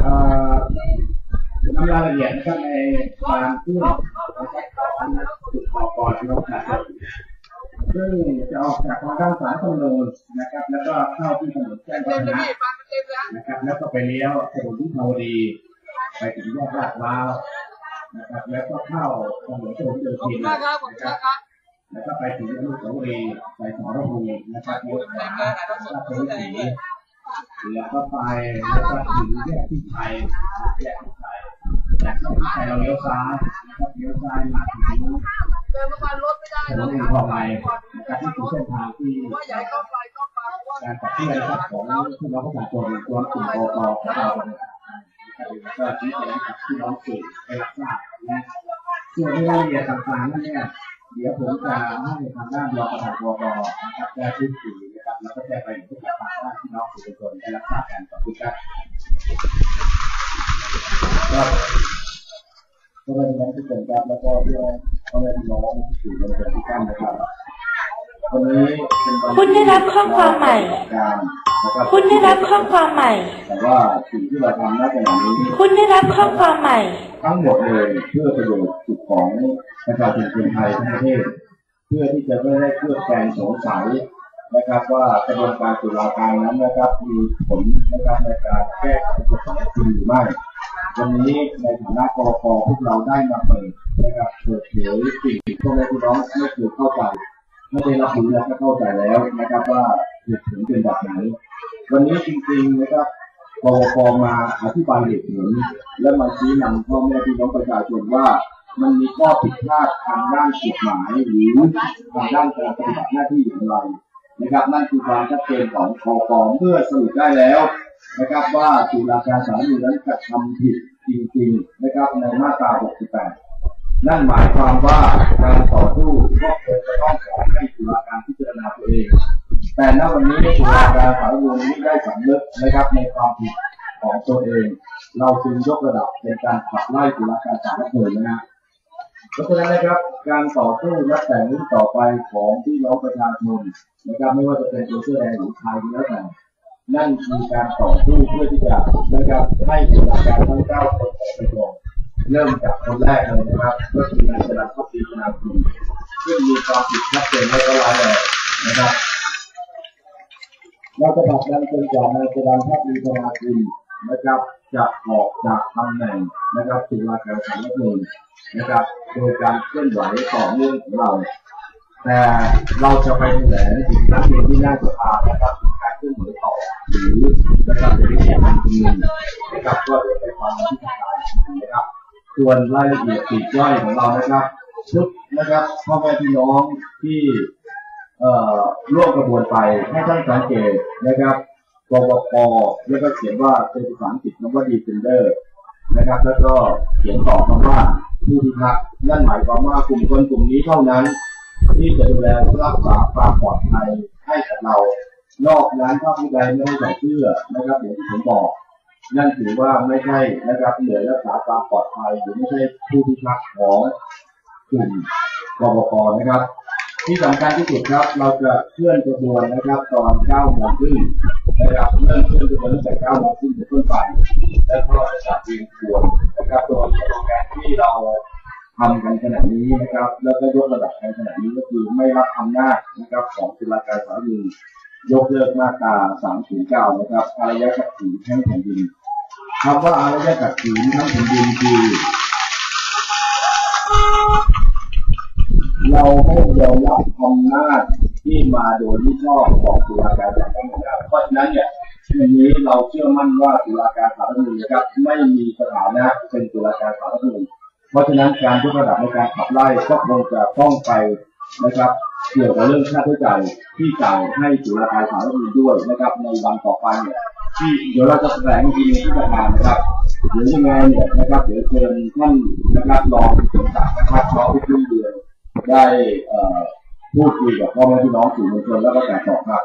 นำรายละเอียดนะครับในการพูดของจุดขอบพี่น้องครับซึ่งจะออกจากทางด้านสายถนนนะครับแล้วก็เข้าที่ถนนแจ้งวัฒนะนะครับแล้วก็ไปเลี้ยวถนนที่ภาวดีไปถึงแยกลาดพร้าวนะครับแล้วก็เข้าถนนโชคโยธินนะครับแล้วก็ไปถึงอนุสาวรีย์ไปสรภูมินะครับเลี้ยวขวาก็ไปถึงแล้วก็ไปแล้วก็ถึงแยกที่ไทยจากที่ไทยเราเลี้ยวซ้ายนะครับเลี้ยวซ้ายมาถึงถนนอินทองไลนะครับที่เป็นเส้นทางที่การขับเคลื่อนของพี่น้องประชาชนรวมถึงกกของเราก็ชี้แจงกับพี่น้องสื่อไปรับทราบและส่วนรายละเอียดต่างๆนั่นเนี่ยเดี๋ยวผมจะให้ทางด้านรองประธานกกนะครับได้พูดคุยนะครับแล้วก็แจ้งไปถึงทางด้านพี่น้องสื่อมวลชนได้รับทราบกันขอบคุณครับก็เลยน้องที่เป็นครับแล้วก็เพื่อพ่อแม่พี่น้องสื่อมวลชนทุกท่านนะครับวันนี้คุณได้รับข้อความใหม่คุณได้รับข้อความใหม่แต่ว่าสิ่งที่เราทำณขณะนี้คุณได้รับข้อความใหม่ทั้งหมดเลยเพื่อประโยชน์สุขของประชาชนคนไทยทั้งประเทศเพื่อที่จะไม่ให้เคลือบแคลงสงสัยนะครับว่ากระบวนการตุลาการนั้นนะครับมีผลนะครับในการแก้ไขกฎหมายจริงหรือไม่วันนี้ในฐานะกกพวกเราได้มาเปิดนะครับเปิดเผยสิ่งที่พ่อแม่พี่น้องไม่เคยเข้าใจไม่ได้รับรู้และเข้าใจแล้วนะครับว่าเหตุผลเป็นแบบไหนวันนี้จริงๆนะครับกกพมาอธิบายเหตุผลและมาชี้นำพ่อแม่พี่น้องประชาชนว่ามันมีข้อผิดพลาดทางด้านกฎหมายหรือทางด้านการปฏิบัติหน้าที่อย่างไรนะครับนั่นคือความชัดเจนของกกพเมื่อสรุปได้แล้วนะครับว่าตุลาการศาลรัฐธรรมนูญนั้นกระทำผิดจริงๆนะครับในมาตรา 68นั่นหมายความว่าการต่อสู้ก็ควรจะต้องขอให้ตุลาการพิจารณาตัวเองแต่ณวันนี้ตุลาการศาลรัฐธรรมนูญนี้ได้สำนึกนะครับในความผิดของตัวเองเราจึงยกระดับเป็นการขับไล่ตุลาการศาลรัฐธรรมนูญนะเพราะฉะนั้นนะครับการต่อสู้นับแต่นี้ต่อไปของพี่น้องประชาชนนะครับไม่ว่าจะเป็นตัวเสื้อแดงหรือชายก็แล้วแต่นั่นคือการต่อสู้เพื่อที่จะนะครับให้ตุลาการทั้ง9 คนไปลงเริ่มจากคนแรกเลยนะครับก็คือนายจรัญ ภักดีธนากุลซึ่งมีความผิดชัดเจนและร้ายแรงนะครับเราจะผลักดันจนกว่านายจรัญ ภักดีธนากุลนะครับจะออกจากตำแหน่งนะครับตุลาการศาลรัฐธรรมนูญนะครับโดยการเคลื่อนไหวต่อเนื่องของเราแต่เราจะไปแถลงถึงนักเรียนที่หน้าสภานะครับการเคลื่อนไหวต่อหรือนะครับในวิธีการชุมนุมนะครับก็จะไปฟังที่สภานะครับส่วนรายละเอียดปลีกย่อยของเรานะครับทุกนะครับพ่อแม่พี่น้องที่ร่วมกระบวนไปให้ท่านสังเกตนะครับกกพแล้วก็เขียนว่าเป็นภาษาอังกฤษคำว่า defender นะครับแล้วก็เขียนต่อคำว่าผู้พิทักษ์นั่นหมายความว่ากลุ่มคนกลุ่มนี้เท่านั้นที่จะดูแลรักษาความปลอดภัยให้กับเรานอกนั้นถ้าผู้ใดไม่ให้ใส่เสื้อนะครับอย่างที่ผมบอกนั่นถือว่าไม่ใช่นะครับเหนือรักษาความปลอดภัยหรือไม่ใช่ผู้พิทักษ์ของกลุ่มกบพนะครับที่สำคัญที่สุดครับเราจะเคลื่อนกระบวนนะครับตอน9 โมงครึ่งนะครับเริ่มเคลื่อนกระบวนตั้งแต่9 โมงครึ่งเป็นต้นไปและก็จะจัดเรียงขบวนนะครับโดยโปรแกรมที่เราทำกันขณะนี้นะครับแล้วก็ยกระดับกันขณะนี้ก็คือไม่รับอำนาจนะครับของตุลาการศาลรัฐธรรมนูญยกเลิกมาตรา 309นะครับอารยศักดิ์ศรีทั้งแผ่นดินคำว่าอารยศักดิ์ศรีทั้งแผ่นดินคือเราไม่ยอมรับอำนาจที่มาโดยมิชอบของตุลาการศาลรัฐธรรมนูญเพราะฉะนั้นเนี่ยวันนี้เราเชื่อมั่นว่าตุลาการศาลรัฐธรรมนูญนะครับไม่มีสถานะเป็นตุลาการศาลรัฐธรรมนูญเพราะฉะนั้นการยกระดับในการขับไล่ก็คงจะต้องไปนะครับเกี่ยวกับเรื่องค่าใช้จ่ายที่จ่ายให้ตุลาการศาลรัฐธรรมนูญด้วยนะครับในวันต่อไปเนี่ยที่เดี๋ยวเราจะแถลงทีที่ประธานนะครับเดี๋ยวยังไงเนี่ยนะครับเดี๋ยวเชิญท่านนะครับรองผู้กำกับนะครับรองผู้ช่วยเดือนได้พูดคุยกับพ่อแม่พี่น้องสื่อมวลชนแล้วก็การตอบครับ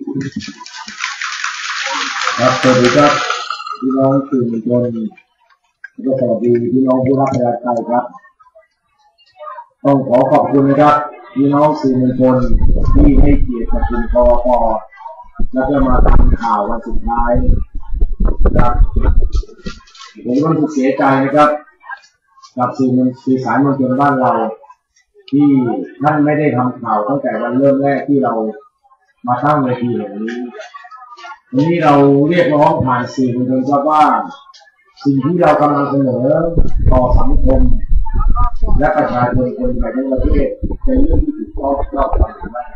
ครับสวัสดีครับพี่น้องสื่อมวลชนแล้วก็สวัสดีพี่น้องผู้รับประทานใจครับต้องขอขอบคุณนะครับพี่น้องสื่อมวลชนที่ให้เกียรติกับคุณปอปแล้วก็มาทำข่าววันสุดท้ายนะครับผมก็รู้สึกเสียใจนะครับกับสื่อสารมวลชนบ้านเราที่ท่านไม่ได้ทำข่าวตั้งแต่วันเริ่มแรกที่เรามาตั้งเวทีแห่งนี้วันนี้เราเรียกร้องผ่านสื่อมวลชนครับว่าสิ่งที่เรากำลังเสนอต่อสังคมและประชาชนคนไทยทั้งประเทศเป็นเรื่องที่ถูกต้องรอบด้านหรือไม่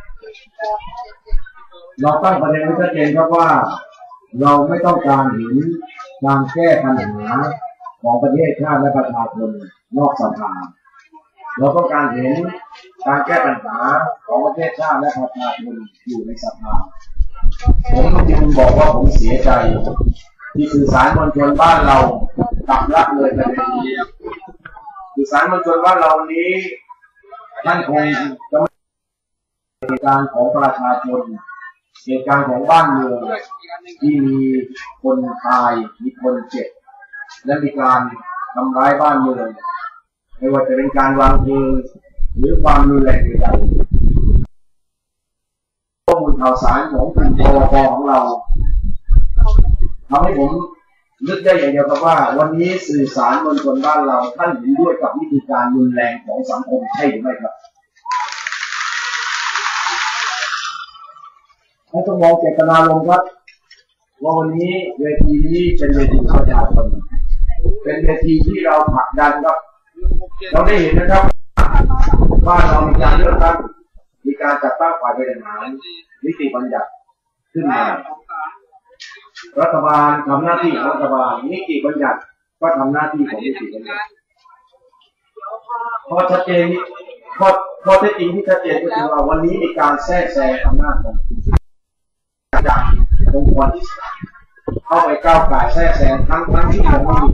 เราตั้งประเด็นไว้ชัดเจนครับว่าเราไม่ต้องการเห็นการแก้ปัญหาของประเทศชาติและประชาชนนอกสภาเราต้องการเห็นการแก้ปัญหาของประเทศชาติและประชาชนอยู่ในสภาผมจึงบอกว่าผมเสียใจที่สื่อสารมวลชนบ้านเราตัดละเลยประเด็นนี้สื่อสารมวลชนบ้านเรานี้ท่านคงจะไม่เหตุการณ์ของประชาชนเหตุการณ์ของบ้านเมืองที่มีคนตายมีคนเจ็บและมีการทำร้ายบ้านเมืองไม่ว่าจะเป็นการวางเพลิงหรือความรุนแรงใดๆข้อมูลข่าวสารของกลุ่มปวปของเราทำให้ผมนึกได้อย่างเดียวครับว่าวันนี้สื่อสารมวลชนบ้านเราท่านเห็นด้วยกับวิธีการรุนแรงของสังคมใช่หรือไม่ครับให้ต้องมองเจตนารมณ์ครับว่าวันนี้เวทีนี้เป็นเวทีประชาชนเป็นเวทีที่เราผลักดันครับเราได้เห็นนะครับว่าเรามีการเลือกตั้งมีการจัดตั้งฝ่ายบริหารนิติบัญญัติขึ้นมารัฐบาลทำหน้าที่ของรัฐบาลนิติบัญญัติก็ทำหน้าที่ของนิติบัญญัติพอชัดเจนพอเท็จจริงที่ชัดเจนก็คือว่าวันนี้มีการแทรกแซงอำนาจของจากองค์กรอิสระเข้าไปก้าวไก่แทรกแซงทั้งที่ยังไม่มี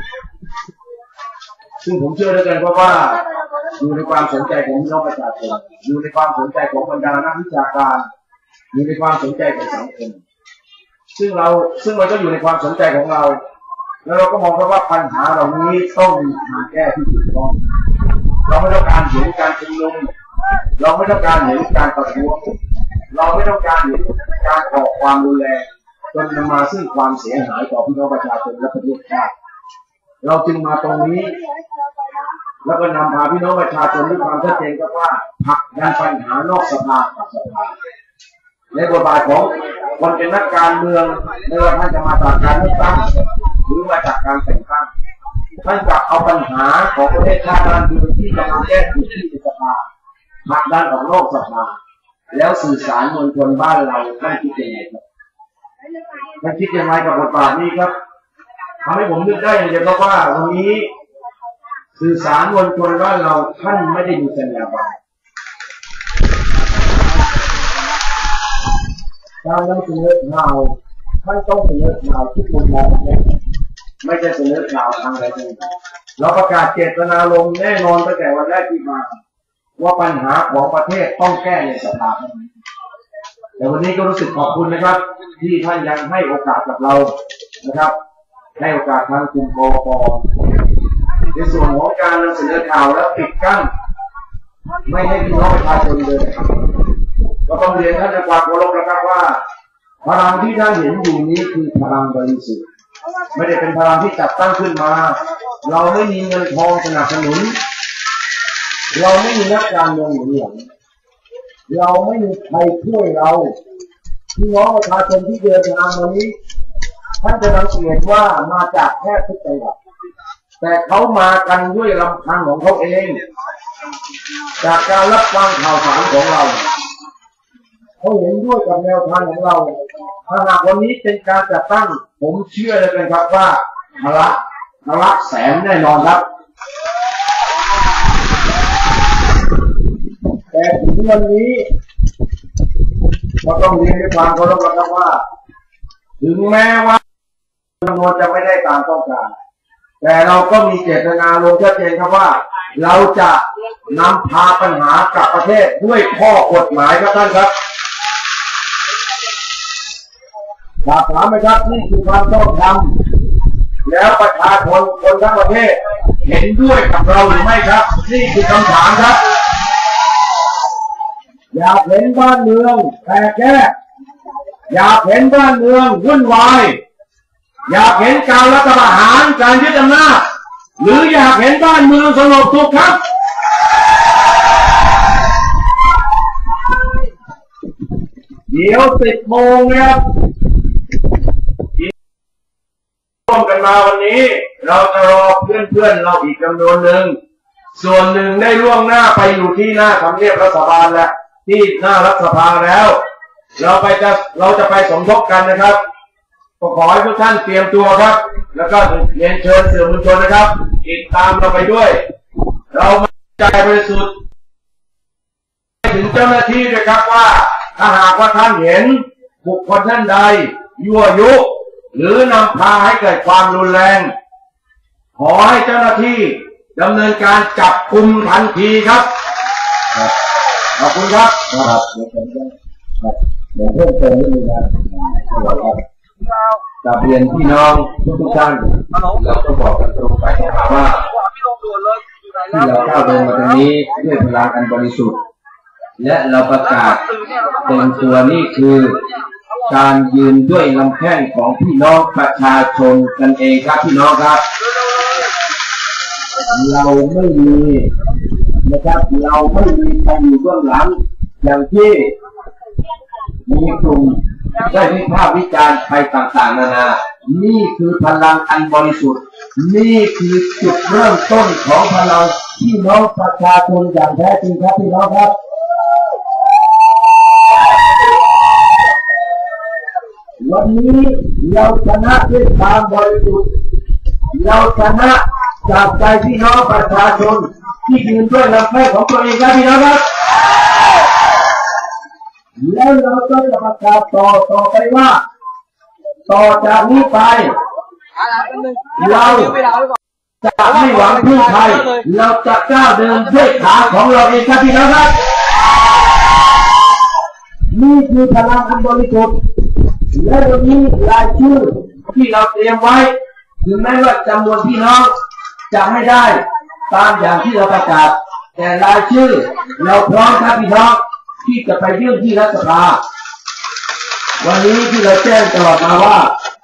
ซึ่งผมเชื่อเหลือเกินเพราะว่าอยู่ในความสนใจของพี่น้องประชาชนอยู่ในความสนใจของบรรดานักวิชาการอยู่ในความสนใจของสังคมซึ่งมันก็อยู่ในความสนใจของเราแล้วเราก็มองว่าปัญหาเหล่านี้ต้องมีทางแก้ที่ถูกต้องเราไม่ต้องการเห็นการชุมนุมเราไม่ต้องการเห็นการประท้วงเราไม่ต้องการเห็นการก่อความรุนแรงจนนำมาซึ่งความเสียหายต่อพี่น้องประชาชนและประเทศชาติเราจึงมาตรงนี้แล้วก็นำพาพี่น้องประชาชนด้วยความชัดเจนก็ว่าผลักดันปัญหานอกสภากับสภาในบทบาทของคนเป็นนักการเมืองไม่ว่าท่านจะมาจากการเลือกตั้งหรือมาจากการแต่งตั้งท่านจะเอาปัญหาของประเทศชาติการเมืองที่กำลังแก้ไขที่ในสภาผลักดันออกนอกสภาแล้วสื่อสารมวลชนบ้านเราท่านคิดยังไงครับท่านคิดยังไงกับบทบาทนี้ครับทำให้ผมนึกได้อย่างเดียวก็ว่าวันนี้สื่อสารมวลชนบ้านเราท่านไม่ได้มีสัญญาบัตรการนำเสนอข่าวท่านต้องเสนอข่าวที่มุมมองไม่ใช่เสนอข่าวทางใดทางหนึ่งเราประกาศเจตนารมณ์แน่นอนตั้งแต่วันแรกที่มาว่าปัญหาของประเทศต้องแก้ในสภาแต่วันนี้ก็รู้สึกขอบคุณนะครับที่ท่านยังให้โอกาสกับเรานะครับให้โอกาสทางกลุ่มปปในส่วนของการนำเสนอข่าวและปิดกั้นไม่ให้พี่น้องประชาชนเลยก็ต้องเรียนท่านด้วยความเคารพนะครับว่าพลังที่ท่านเห็นอยู่นี้คือพลังบริสุทธิ์ไม่ได้เป็นพลังที่จัดตั้งขึ้นมาเราไม่มีเงินทองสนับสนุนเราไม่มีนักการเมืองหนุนหลังเราไม่มีใครช่วยเราพี่น้องประชาชนที่เดินทางวันนี้ท่านจะสังเกตว่ามาจากแทบทุกจังหวัดแต่เขามากันด้วยลำพังของเขาเองจากการรับฟังข่าวสารของเราเขาเห็นด้วยกับแนวทางของเราถ้าหากวันนี้เป็นการจัดตั้งผมเชื่อเลยเป็นครับว่าทะลักแสนแน่นอนครับแต่ถึงวันนี้ก็ต้องเรียนด้วยความเคารพนะครับว่าถึงแม้ว่าจำนวนจะไม่ได้ตามต้องการแต่เราก็มีเจตนาลงชัดเจนครับว่าเราจะนำพาปัญหากลับประเทศด้วยข้อกฎหมายครับท่านครับถามไหมครับนี่คือความต้องทำแล้วประชาชนคนทั้งประเทศเห็นด้วยกับเราหรือไม่ครับนี่คือคำถามครับอยากเห็นบ้านเมืองแตกแยกอยากเห็นบ้านเมืองวุ่นวายอยากเห็นการรัฐประหารการยึดอำนาจหรืออยากเห็นบ้านเมืองสงบสุขครับเดี๋ยว10 โมงนะครับร่วมกันมาวันนี้เราจะรอเพื่อนๆเราอีกจำนวนหนึ่งส่วนหนึ่งได้ล่วงหน้าไปอยู่ที่หน้าทำเนียบรัฐบาลและที่หน้ารัฐสภาแล้วเราจะไปสมทบกันนะครับก็ขอให้ทุกท่านเตรียมตัวครับแล้วก็เรียนเชิญสื่อมวลชนนะครับติดตามเราไปด้วยเราใจบริสุทธิ์ถึงเจ้าหน้าที่ด้วยครับว่าถ้าหากว่าท่านเห็นบุคคลท่านใดยั่วยุหรือนำพาให้เกิดความรุนแรงขอให้เจ้าหน้าที่ดำเนินการจับกุมทันทีครับขอบคุณครับเดี๋ยวเพิ่มเติมนิดนึงครับกราบเรียนพี่น้องทุกท่านเราก็บอกกันตรงไปนะครับว่าที่เราก้าวเดินมาตรงนี้ด้วยพลังอันบริสุทธิ์และเราประกาศเป็นตัวนี้คือการยืนด้วยลำแข้งของพี่น้องประชาชนกันเองครับพี่น้องครับเราไม่มีนะครับเราไม่มีใครอยู่เบื้องหลังอย่างที่มีกลุ่มได้วิพากษ์วิจารณ์ไปต่างๆนานานี่คือพลังอันบริสุทธิ์นี่คือจุดเริ่มต้นของพลังพี่น้องประชาชนอย่างแท้จริงครับพี่น้องครับวันนี้เราชนะด้วยความบริสุทธิ์เราชนะจากใจพี่น้องประชาชนที่ยืนด้วยลำแข้งของตัวเองครับพี่น้องครับแล้วเราก็จะประกาศต่อไปว่าต่อจากนี้ไปเราจะไม่หวังพึ่งใครเราจะก้าวเดินด้วยขาของเราเองครับพี่น้องครับนี่คือพลังอันบริสุทธิ์และวันนี้รายชื่อที่เราเตรียมไว้ถึงแม้ว่าจำนวนพี่น้องจะไม่ได้ตามอย่างที่เราประกาศแต่รายชื่อเราพร้อมครับพี่น้องที่จะไปยื่นที่รัฐสภาวันนี้ที่เราแจ้งตลอดมาว่า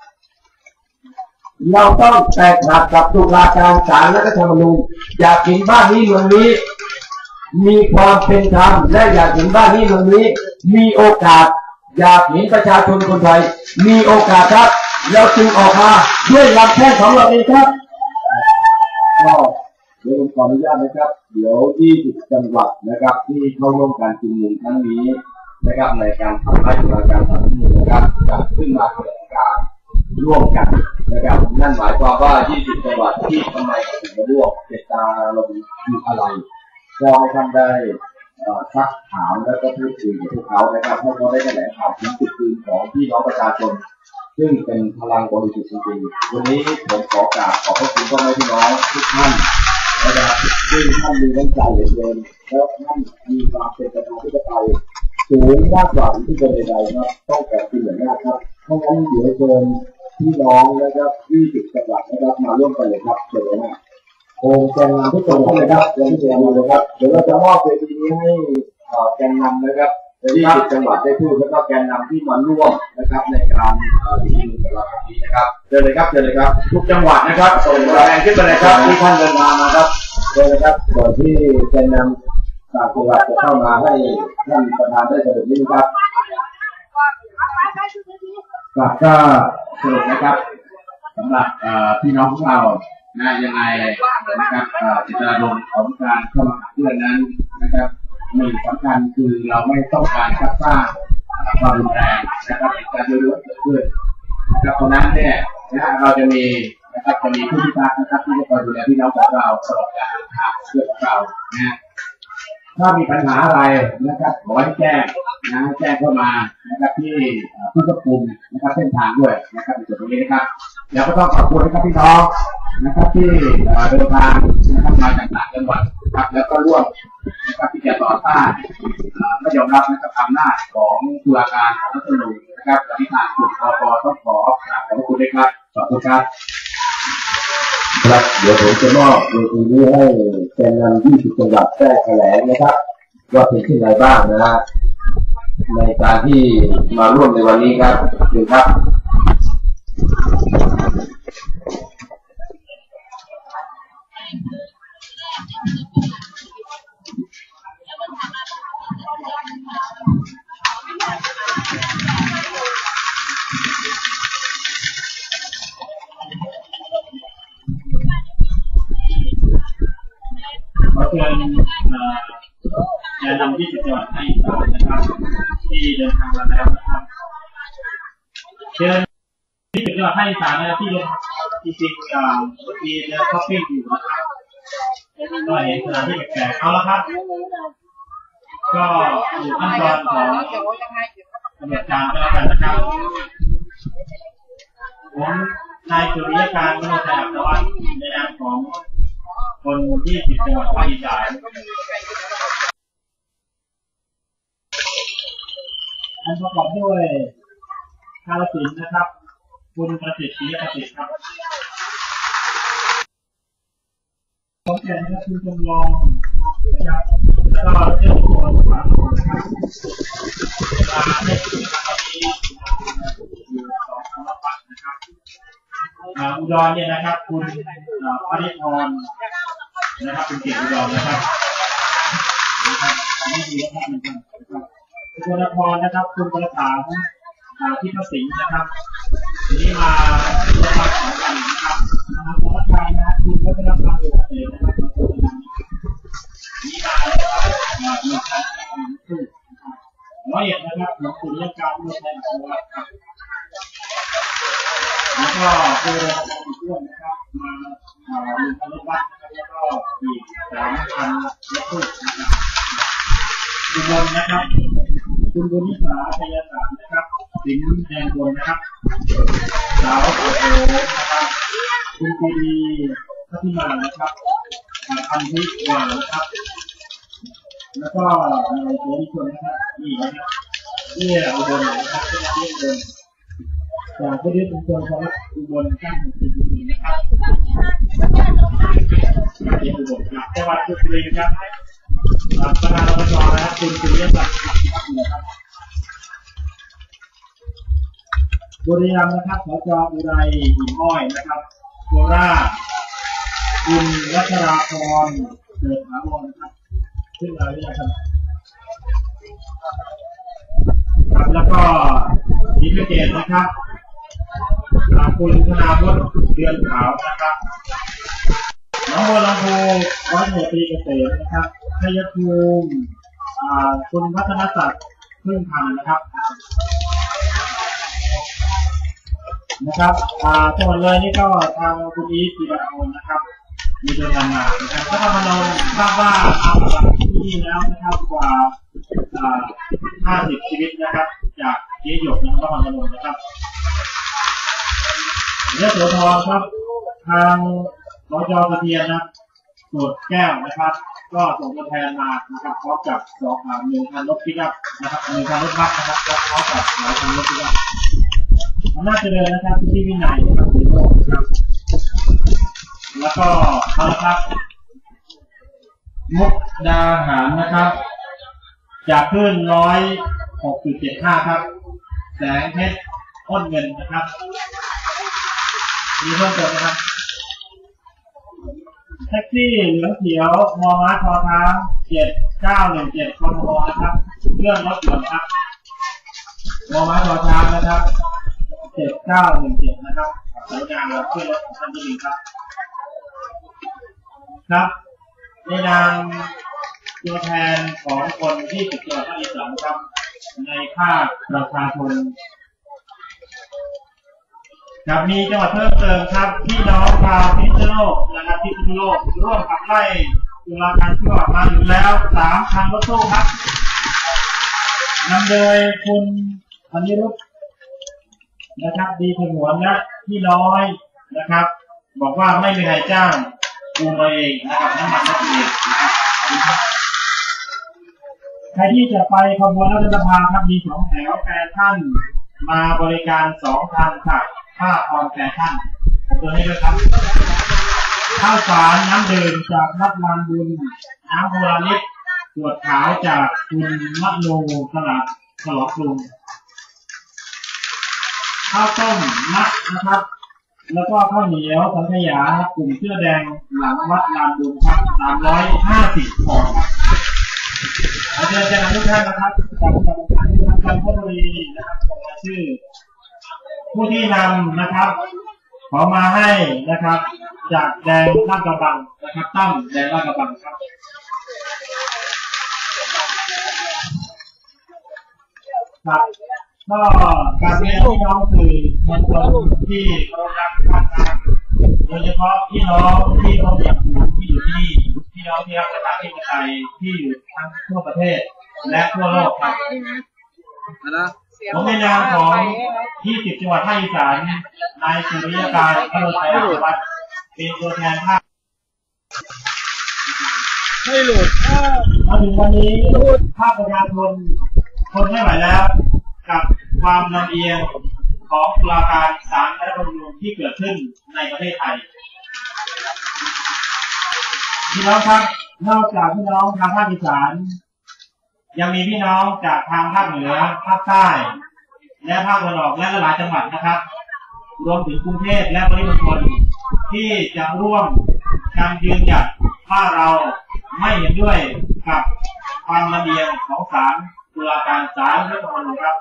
เราต้องแตกหักกับตุลาการศาลรัฐธรรมนูญอยากเห็นบ้านนี้เมืองนี้มีความเป็นธรรมและอยากเห็นบ้านนี้เมืองนี้มีโอกาสอยากเห็นประชาชนคนไทยมีโอกาสครับเราจึงออกมาด้วยลำแข้งของเราเองครับก็เดี๋ยวผมขออนุญาตนะครับเดี๋ยว20 จังหวัดนะครับที่เข้าร่วมการชุมนุมครั้งนี้นะครับในการทำให้ตุลาการศาลรัฐธรรมนูญนะครับจัดขึ้นมาแถลงการร่วมกันนะครับนั่นหมายความว่า20 จังหวัดที่ทำไมถึงมาร่วมเจตนาเราคืออะไรก็ให้ท่านได้ซักถามและก็พูดคุยกับพวกเขานะครับให้เขาได้แถลงข่าวถึงจุดยืนของพี่น้องประชาชนซึ่งเป็นพลังบริสุทธิ์จริงๆวันนี้ผมขอกราบขอบพระคุณพ่อแม่พี่น้องทุกท่านนะครับซึ่งท่านมีน้ำใจเหลือเกินและท่านมีความเป็นประชาธิปไตยสูงมากกว่าที่จะใดๆครับต้องแก่เป็นอย่างนี้ครับเพราะฉะนั้นเดี๋ยวเชิญพี่น้องนะครับ20 จังหวัดนะครับมาร่วมกันเลยครับเชิญเลยนะโอ้แกนนำทุกคนเลยครับเชิญเลยครับเดี๋ยวเราจะมอบเวทีนี้ให้แกนนำนะครับ20 จังหวัดได้พูดแล้วก็แกนนำที่มาร่วมนะครับในการชุมนุมกับเราครั้งนี้นะครับเชิญเลยครับเชิญเลยครับทุกจังหวัดนะครับส่งแรงขึ้นมาเลยครับที่ท่านเดินทางมาครับเชิญเลยครับก่อนที่แกนนำจากจังหวัดจะเข้ามาให้ท่านประธานได้เสด็จนี้ครับก็สรุปนะครับสำหรับพี่น้องของเรายังไงนะครับเจตนารมณ์ของการเข้ามาเพื่อนนั้นนะครับหนึ่งสำคัญคือเราไม่ต้องการสร้างความรุนแรงนะครับการเลือดเกิดขึ้นนะครับเพราะนั้นเนี่ยเราจะมีนะครับจะมีผู้พิทักษ์นะครับที่จะคอยดูแลพี่น้องของเราตลอดการเดินทางเพื่อของเราถ้ามีปัญหาอะไรนะครับขอให้แจ้งแจ้งเข้ามานะครับที่ผู้ควบคุมนะครับเส้นทางด้วยนะครับในส่วนตรงนี้นะครับแล้วก็ต้องขอบคุณนะครับพี่น้องนะครับที่เดินทางนะครับมาจากต่างจังหวัดนะครับแล้วก็ร่วมนะครับที่จะต่อต้านไม่ยอมรับนะครับอำนาจของตุลาการของรัฐธรรมนูญนะครับที่ทางกลุ่มปปต้องขอบคุณด้วยครับขอบคุณครับครับเดี๋ยวผมจะมอบเวทีนี้ให้แกนนำ20 จังหวัดแจ้งแถลงนะครับว่าเป็นที่ไหนบ้างนะฮะในการที่มาร่วมในวันนี้ครับเชิญครับขอเชิญแกนนำ20 จังหวัดภาคอีสานนะครับที่เดินทางมาแล้วนะครับเชิญ20 จังหวัดภาคอีสานนะครับที่จริงๆเมื่อกี้เดินช้อปปิ้งอยู่นะครับก็เห็นสถานที่แปลกๆเอาละครับก็อยู่ขั้นตอนของกำหนดการก็แล้วกันนะครับผมนายสุริยการมโนชัยอัครวัฒน์ในนามของคน20 จังหวัดภาคอีสานอันประกอบด้วยกาฬสินธุ์นะครับคุณประสิทธิ์ศรีประสิทธิ์ครับขอนแก่นนะครับคุณจำลองนะครับแล้วก็เจ้าของสวนนะครับได้ถึงตอนนี้อยู่2 คำวัดนะครับอุดรเนี่ยนะครับคุณปริพรนะครับเป็นเกียรติอุดรนะครับนี่ดีครับคุณนครนะครับคุณประสานที่พระสิงห์นะครับนี่มาประสานกันนะครับขอประทานนะคุณวัฒนธรรมอุดรนะครับนี่มาแล้วมีการแข่งขันสู้101นะครับหลวงปู่เรื่องการเมืองในจังหวัดครับแล้วก็ผู้บริหารอีกด้วยนะครับมา1,000 รถบัสนะครับแล้วก็อีก3,000 รถตู้นะครับคุณบนนะครับคุณบุญนิสาชัยสารนะครับสิงห์แดงบนนะครับสาวโอนะครับคุณปีดีพัฒนานะครับอันทิวานะครับแล้วก็ในตัวที่คนนะครับนี่นะครับนี่อุบลนะครับเป็นที่อุบลจากประเทศอุบลครับอุบลตั้งเป็นจุดนี้นะครับที่อุบลจากจังหวัดสุรินทร์ครับประธานอบจนะครับคุณสุริยศักดิ์นะครับบุรีรัมย์นะครับสจ.อุไรหินอ้อยนะครับโคราชคุณรัชราพรเกิดถาวรนะครับขึ้นมาเรื่อยๆครับแล้วก็ศรีสะเกษนะครับคุณธนาวุฒิเดือนขาวนะครับหนองบัวลำพูร้อยตำรวจตรีเกษมนะครับชัยภูมิคุณพัฒนศักดิ์พึ่งพันธ์นะครับจังหวัดเลยนี่ก็ทางคุณอีทธีรพลนะครับมีเดินทางมานะครับก็ทำมาลงทราบว่าเอาหลักที่นี่แล้วนะครับกว่า50 ชีวิตนะครับจากเยี่ยหยกนะครับก็ทำมาลงนะครับเรื่องโสธรครับทางรจ.กระเทียนนะตรวจแก้วนะครับก็ส่งตัวแทนมานะครับพร้อมกับ1,000 รถปิกอัพนะครับ1,000 รถบัสนะครับพร้อมกับ1,000 รถปิกอัพอำนาจเจริญนะครับที่วินัยนะครับสีโลกนะครับแล้วก็เอาละครับมุกดาหารนะครับจากคลื่น106.75ครับแสงเพชรอ้นเงินนะครับมีเพิ่มเติมนะครับแท็กซี่เหลืองเขียวมอม้าทอช้าง7917 กทมนะครับเรื่องรถยนต์ครับมอม้าทอช้างนะครับ7917นะครับสายงานเราขึ้นรถของท่านที่1ครับครับในนามตัวแทนของคนที่ติดตัวภาคอีสานครับในภาคประชาชนครับมีจังหวัดเพิ่มเติมครับพี่น้องชาวพิษณุโลกนะครับพิษณุโลกร่วมขับไล่ตุลาการชั่วมาอยู่แล้ว3 คันรถตู้ครับนำโดยคุณพนิรุตนะครับดีผงวนและพี่น้อยนะครับบอกว่าไม่มีใครจ้างกูมาเองนะครับน้ำมันรถเองนะครับใครที่จะไปขบวนรัฐสภาครับมี2 แถวแฟชั่นมาบริการ2 คันค่ะค่าออนแฟชั่นตัวนี้ด้วยครับข้าวสารน้ำดื่มจากวัดลานบุญน้ำโบราณนิดตรวจขาวจากคุณมโนตลาดฉลองกรุงข้าวต้มมัดนะครับแล้วก็ข้าวเหนียวสังขยากลุ่มเสื้อแดงหลังวัดลานบุญครับ350 ห่อขอเชิญแจ้งทุกท่านนะครับจากจังหวัดจันทบุรีนะครับส่งรายชื่อผู้ที่นำนะครับขอมาให้นะครับจากแดงลาดกระบังนะครับตั้มแดงลาดกระบังครับครับก็การเรียนพี่น้องคือมันคนที่เรารักกันโดยเฉพาะพี่น้องที่เขาอยากอยู่ที่อยู่ที่พี่น้องที่รักประชาธิปไตยที่อยู่ทั้งทั่วประเทศและทั่วโลกครับผมในนามของ20 จังหวัดภาคอีสานนายสุริยการพโรชัยวัฒน์เป็นตัวแทนภาคไม่หลุดมาถึงวันนี้ภาคประชาชนทนไม่ไหวแล้วกับความลำเอียงของตุลาการศาลรัฐธรรมนูญที่เกิดขึ้นในประเทศไทยพี่น้องครับนอกจากพี่น้องทางภาคอีสานยังมีพี่น้องจากทางภาคเหนือภาคใต้และภาคตะวันออกและหลายจังหวัดนะครับรวมถึงกรุงเทพและปริมณฑลที่จะร่วมกันยืนหยัดว่าเราไม่เห็นด้วยกับความลำเอียงของศาลตุลาการศาลรัฐธรรมนูญครับ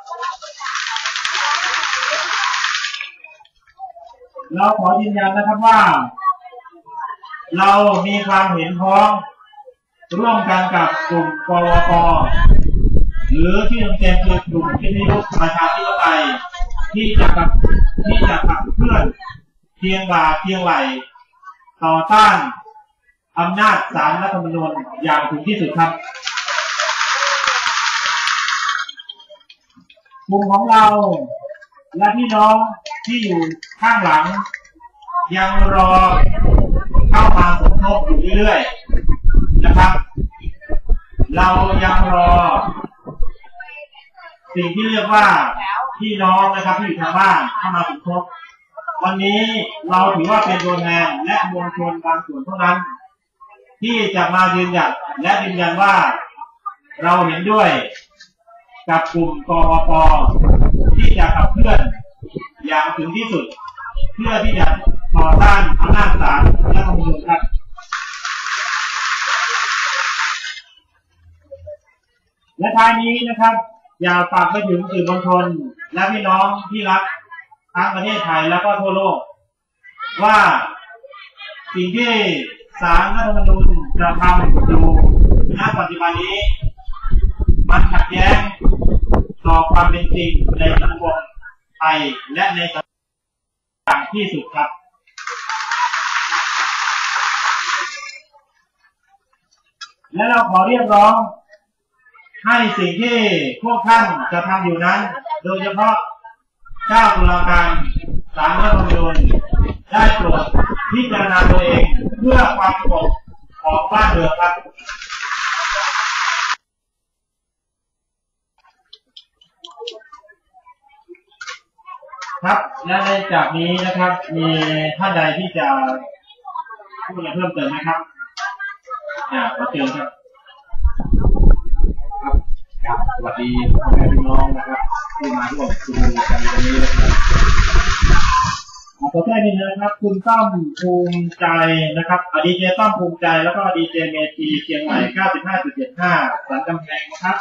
เราขอยืนยันนะครับว่าเรามีความเห็นพ้องร่วมกันกับกลุ่มกวป.หรือที่เต็มๆคือกลุ่มพินิจประชาธิปไตยที่จะขับเคลื่อนเพียงบ่าเพียงไหลต่อต้านอำนาจศาลรัฐธรรมนูญอย่างถึงที่สุดครับกลุ่มของเราและพี่น้องที่อยู่ข้างหลังยังรอเข้ามาสมทบอยู่เรื่อยๆนะครับเรายังรอสิ่งที่เรียกว่าพี่น้องนะครับที่อยู่ทางบ้านเข้ามาสมทบวันนี้เราถือว่าเป็นตัวแทนและมวลชนบางส่วนเท่านั้นที่จะมายืนหยัดและยืนยันว่าเราเห็นด้วยกับกลุ่มกวป.ที่จะขับเคลื่อนอย่างถึงที่สุดเพื่อที่จะต่อต้านอำนาจศาลรัฐธรรมนูญครับและท้ายนี้นะครับอยากฝากไปถึงสื่อมวลชนและพี่น้องที่รักทั้งประเทศไทยและก็ทั่วโลกว่าสิ่งที่ศาลรัฐธรรมนูญจะทำอยู่ณปัจจุบันนี้มันขัดแย้งต่อความเป็นจริงในสังคมไทยและในสังคมต่างที่สุดครับและเราขอเรียกร้องให้สิ่งที่พวกท่านจะทำอยู่นั้นโดยเฉพาะเจ้าตุลาการศาลรัฐธรรมนูญได้โปรดพิจารณาตัวเองเพื่อความสงบของบ้านเมืองครับครับและในจากนี้นะครับมีท่านใดที่จะพูดอะไรเพิ่มเติมไหมครับขอเชิญครับครับสวัสดีพ่อแม่พี่น้องนะครับที่มาร่วมชุมนุมกันวันนี้นะครับขอแจ้งนิดนึงนะครับคุณต้อมภูมิใจนะครับดีเจต้อมภูมิใจแล้วก็ดีเจเมทีเชียงใหม่ 95.75 สันกำแพงนะครับ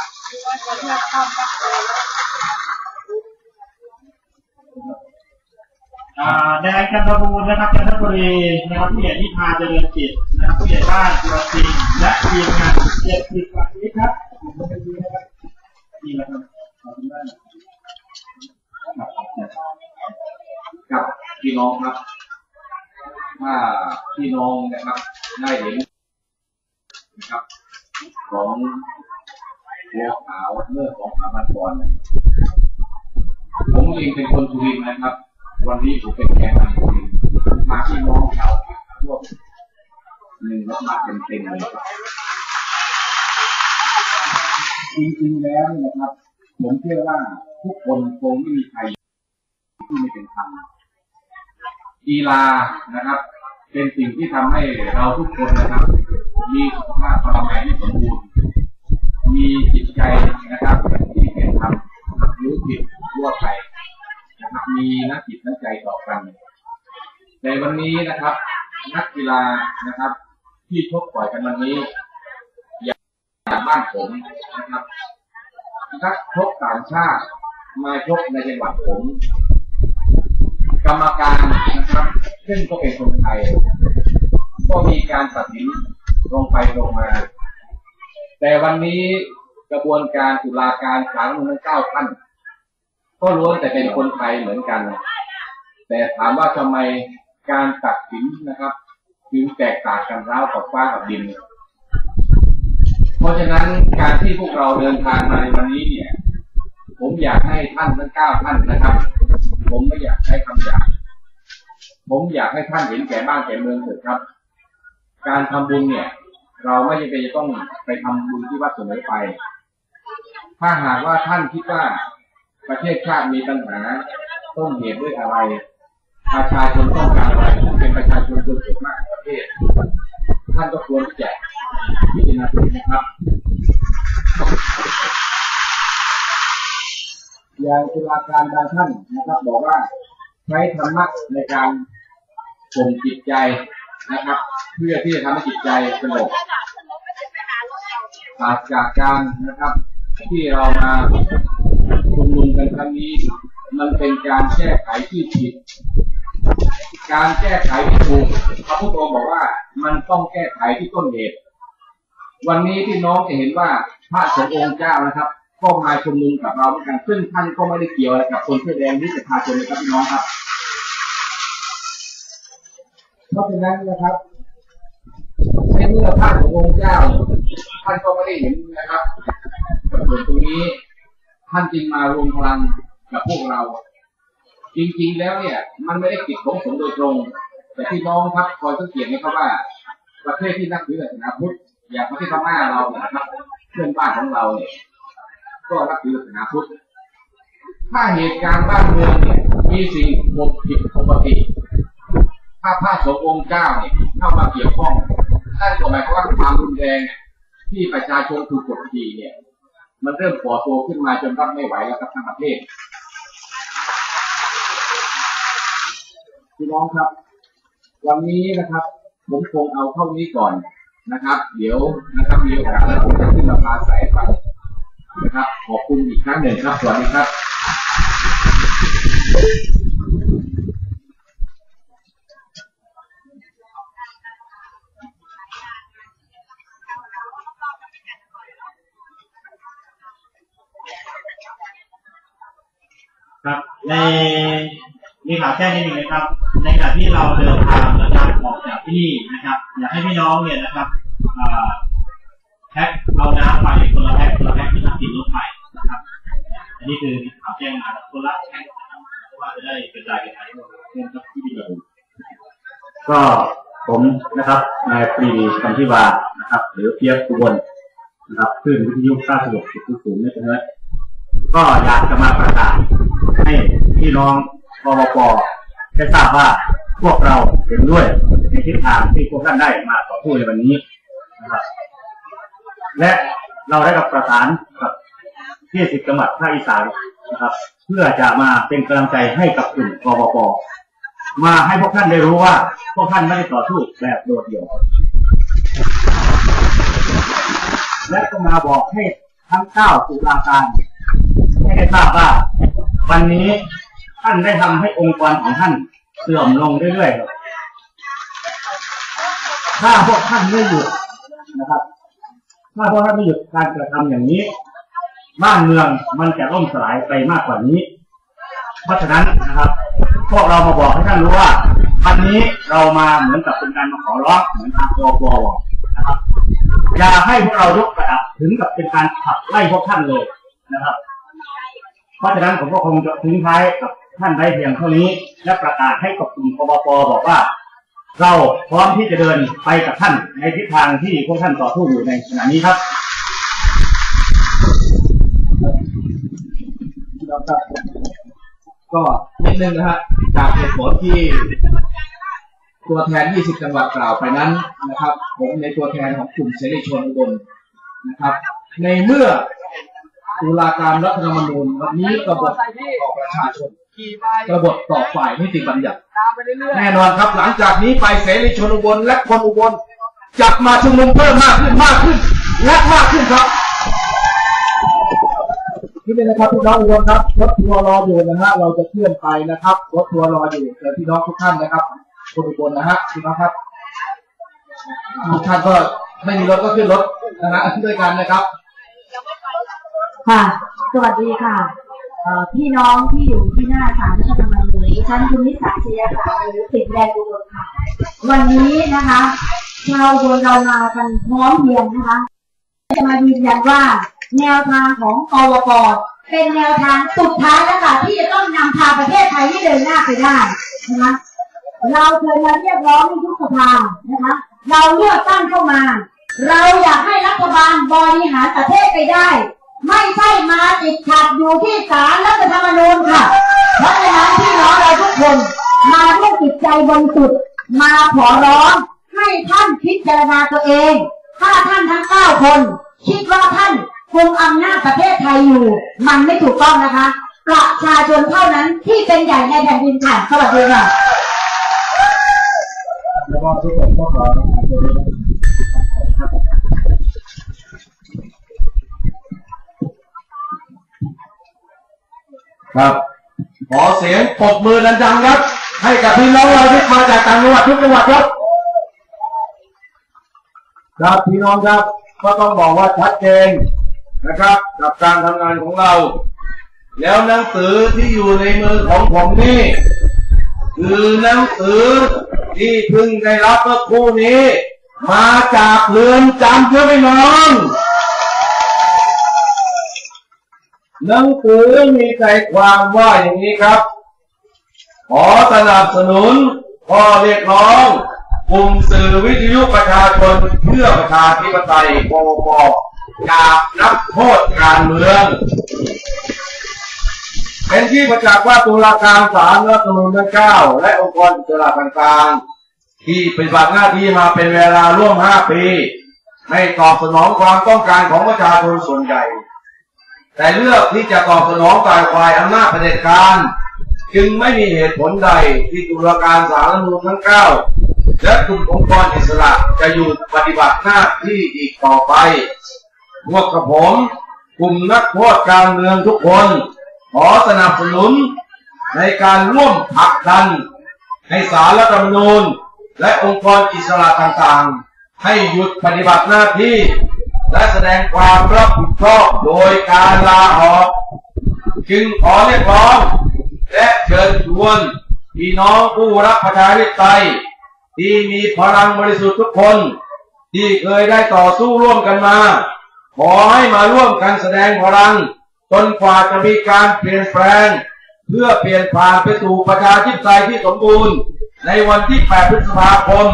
แดงจันทบูรณ์นะครับจันทบุรีนะครับผู้ใหญ่ที่พาเจริญจิตนะครับผู้ใหญ่บ้านจุฬาศิลป์และทีมงาน70 กว่าชีวิตครับดีนะครับขอบคุณมากกับพี่น้องครับถ้าพี่น้องนะครับได้เห็นนะครับของบัวขาวเมื่อ2-3 วันก่อนผมเองเป็นคนสุรินทร์นะครับวันนี้ผมเป็นแกนนำสุรินทร์มาพี่น้องชาวร่วม1 รถบัสเต็มเลยครับจริงๆแล้วนะครับผมเชื่อว่าทุกคนคงไม่มีใครที่ไม่เป็นธรรมกีฬานะครับเป็นสิ่งที่ทำให้เราทุกคนนะครับมีสุขภาพพลามัยที่สมบูรณ์มีจิตใจนะครับที่เป็นธรรมรู้ผิดรู้อภัยนะครับมีน้ำจิตน้ำใจต่อกันในวันนี้นะครับนักกีฬานะครับที่ชกต่อยกันวันนี้อย่างบ้านผมนะครับนักชกต่างชาติมาชกในจังหวัดผมกรรมการนะครับซึ่งก็เป็นคนไทยก็มีการตัดสินตรงไปตรงมาแต่วันนี้กระบวนการตุลาการศาลรัฐธรรมนูญ9 ท่านก็ล้วนแต่เป็นคนไทยเหมือนกันแต่ถามว่าทำไมการตัดสินนะครับจึงแตกต่างกันราวกับฟ้ากับดินเพราะฉะนั้นการที่พวกเราเดินทางมาในวันนี้เนี่ยผมอยากให้ท่านทั้ง9 ท่านนะครับผมไม่อยากใช้คำหยาบผมอยากให้ท่านเห็นแก่บ้านแก่เมืองเถิดครับการทำบุญเนี่ยเราไม่จำเป็นจะต้องไปทำบุญที่วัดเสมอไปถ้าหากว่าท่านคิดว่าประเทศชาติมีปัญหาต้นเหตุด้วยอะไรประชาชนต้องการอะไรเป็นประชาชนคนส่วนมากประเทศท่านก็ควรที่จะพิจารณาดูนะครับอย่างตุลาการบางท่านนะครับบอกว่าใช้ธรรมะในการข่มจิตใจนะครับเพื่อที่จะทำให้จิตใจสงบจากการนะครับที่เรามาชุมนุมกันครั้งนี้มันเป็นการแก้ไขที่ผิดการแก้ไขที่ถูกพระพุทธองค์บอกว่ามันต้องแก้ไขที่ต้นเหตุวันนี้พี่น้องจะเห็นว่าพระสงฆ์องค์เจ้านะครับก็มาชุมนุมกับเราเหมือนกันซึ่งท่านก็ไม่ได้เกี่ยวอะไรกับคนเสื้อแดงที่ประชาชนนะครับพี่น้องครับเพราะฉะนั้นนะครับในเมื่อพระสงฆ์องค์เจ้าท่านก็ไม่ได้เห็นนะครับกับส่วนตรงนี้ท่านจึงมารวมพลังกับพวกเราจริงๆแล้วเนี่ยมันไม่ได้กิจของสงฆ์โดยตรงแต่พี่น้องครับคอยสังเกตไหมครับว่าประเทศที่นับถือศาสนาพุทธอย่างประเทศพม่าเราเนี่ยนะครับเพื่อนบ้านของเราเนี่ยก็นับถือศาสนาพุทธถ้าเหตุการณ์บ้านเมืองเนี่ยมีสิ่งผิดปกติถ้าพระสงฆ์องค์เจ้าเนี่ยเข้ามาเกี่ยวข้องนั่นก็หมายความว่าความรุนแรงที่ประชาชนถูกกดขี่เนี่ยมันเริ่มก่อตัวขึ้นมาจนรับไม่ไหวแล้วครับทั้งประเทศพี่น้องครับวันนี้นะครับผมคงเอาเท่านี้ก่อนนะครับเดี๋ยวนะครับมีโอกาสแล้วผมจะขึ้นมาปราศัยไปนะครับขอบคุณอีกครั้งหนึ่งครับสวัสดีครับครับมีข่าวแจ้งนิดนึงนะครับในขณะที่เราเดินทางออกจากที่นี่นะครับอยากให้พี่น้องเนี่ยนะครับแพ็คเอาน้ำไปคนละแพ็คที่นักกินรถไปนะครับอันนี้คือข่าวแจ้งมาคนละแพ็คเพราะว่าจะได้กระจายกันไปเรื่องที่ดีก็ผมนะครับนายปรีดีคันธิวานะครับหรือเพียรอุบลนะครับคลื่นวิทยุ96.0นี่นะก็อยากจะมาประกาศให้พี่น้องปปป.ได้ทราบว่าพวกเราเห็นด้วยในทิศทางที่พวกท่านได้มาต่อสู้ในวันนี้นะครับและเราได้ประสานกับ20 จังหวัดภาคอีสานนะครับเพื่อจะมาเป็นกำลังใจให้กับกลุ่มปปป.มาให้พวกท่านได้รู้ว่าพวกท่านไม่ได้ต่อสู้แบบโดดเดี่ยวและก็มาบอกให้ทั้ง9 ตุลาการให้ได้ทราบว่าวันนี้ท่านได้ทำให้องค์กรของท่านเสื่อมลงเรื่อยๆครับถ้าพวกท่านไม่หยุดนะครับถ้าพวกท่านไม่หยุดการกระทำอย่างนี้บ้านเมืองมันจะล่มสลายไปมากกว่านี้เพราะฉะนั้นนะครับพวกเรามาบอกให้ท่านรู้ว่าวันนี้เรามาเหมือนกับเป็นการมาขอร้องเหมือนทางกบนะครับอย่าให้พวกเรายกระดับถึงกับเป็นการขับไล่พวกท่านเลยนะครับเพราะฉะนั้นผมก็คงจะทิ้งท้ายกับท่านได้เพียงเท่านี้และประกาศให้กับกลุ่มกบป.บอกว่าเราพร้อมที่จะเดินไปกับท่านในทิศทางที่พวกท่านต่อสู้อยู่ในขณะนี้ครับก็นิดนึงนะฮะจากเหตุผลที่ตัวแทน20จังหวัดกล่าวไปนั้นนะครับผมในตัวแทนของกลุ่มเสรีชนอุบลนะครับในเมื่อตุลาการรัฐธรรมนูญวันนี้กบฏต่อประชาชนกบฏต่อฝ่ายนิติบัญญัติแน่นอนครับหลังจากนี้ไปเสรีชนอุบลและคนอุบลจะมาชุมนุมเพิ่มมากขึ้นและมากขึ้นครับนี่เลยนะครับพี่น้องอุบลครับรถทัวร์รออยู่นะฮะเราจะเคลื่อนไปนะครับรถทัวร์รออยู่เชิญพี่น้องทุกท่านนะครับคนอุบลนะฮะพี่น้องครับทุกท่านก็ไม่มีรถก็ขึ้นรถนะฮะด้วยกันนะครับค่ะสวัสดีค่ะพี่น้องที่อยู่ที่หน้าศาลรัฐธรรมนูญดิฉันคุณนิสาชัยสารหรือสิทธิ์แดงอุบลค่ะวันนี้นะคะชาวอุบลเรามากันพร้อมเพรียงนะคะจะมายืนยันว่าแนวทางของกวป.เป็นแนวทางสุดท้ายแล้วค่ะที่จะต้องนำพาประเทศไทยให้เดินหน้าไปได้นะคะเราเคยมาเรียกร้องในทุกสภานะคะเราเลือกตั้งเข้ามาเราอยากให้รัฐบาลบริหารประเทศไปได้ไม่ใช่มาติดขัดอยู่ที่ศาลรัฐธรรมนูญค่ะเพราะฉะนั้นพี่น้องเราทุกคนมาด้วยจิตใจบริสุทธิ์มาขอร้องให้ท่านพิจารณาตัวเองถ้าท่านทั้ง9 คนคิดว่าท่านคุมอำนาจประเทศไทยอยู่มันไม่ถูกต้องนะคะประชาชนเท่านั้นที่เป็นใหญ่ในแผ่นดินค่ะสวัสดีค่ะแล้วก็ทุกคนก็ขอครับขอเสียงปรบมือดังๆครับให้กับพี่น้องเราที่มาจากต่างจังหวัดทุกจังหวัดครับครับพี่น้องครับก็ต้องบอกว่าชัดเจนนะครับกับการทำงานของเราแล้วหนังสือที่อยู่ในมือของผมนี่คือหนังสือที่เพิ่งได้รับเมื่อครู่นี้มาจากเรือนจำเพื่อพี่น้องหนังสือมีใจความว่าอย่างนี้ครับขอสนับสนุนข้อเรียกร้องกลุ่มสื่อวิทยุประชาชนเพื่อประชาธิปไตยกบป.จากนักโทษการเมืองเป็นที่ประจักษ์ว่าตุลาการศาลรัฐธรรมนูญทั้ง9และองค์กรอิสระต่างๆที่ปฏิบัติหน้าที่มาเป็นเวลาร่วม5 ปีให้ตอบสนองความต้องการของประชาชนส่วนใหญ่แต่เลือกที่จะตอบสนองฝ่ายอำนาจเผด็จการจึงไม่มีเหตุผลใดที่ตุลาการศาลรัฐธรรมนูญทั้ง9และกลุ่มองค์กรอิสระจะหยุดปฏิบัติหน้าที่อีกต่อไปพวกกับผมกลุ่มนักโทษการเมืองทุกคนขอสนับสนุนในการร่วมผลักดันให้ศาลรัฐธรรมนูญและองค์กรอิสระต่างๆให้หยุดปฏิบัติหน้าที่และแสดงความรับผิดชอบโดยการลาออกจึงขอเรียกร้องและเชิญชวนพี่น้องผู้รักประชาธิปไตยที่มีพลังบริสุทธิ์ทุกคนที่เคยได้ต่อสู้ร่วมกันมาขอให้มาร่วมกันแสดงพลังจนกว่าจะมีการเปลี่ยนแปลงเพื่อเปลี่ยนผ่านไปสู่ประชาธิปไตยที่สมบูรณ์ในวันที่8 พฤษภาคม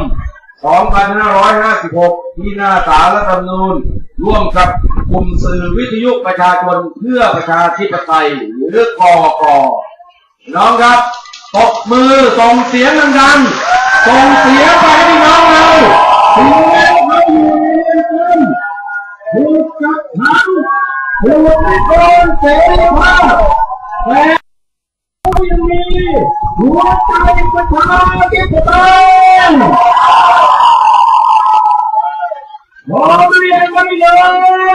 2556 ที่หน้าศาลรัฐธรรมนูญร่วมกับกลุ่มสื่อวิทยุประชาชนเพื่อประชาธิปไตยหรือกก.น้องครับตบมือส่งเสียงดังๆส่งเสียงไปให้น้องเราถึงแม้เขาอยู่ในเรือนจำถูกจับขังถูกให้โดนเสรีภาพแต่เขายังมีหัวใจประชาธิปไตยขอเรียนไว้เลย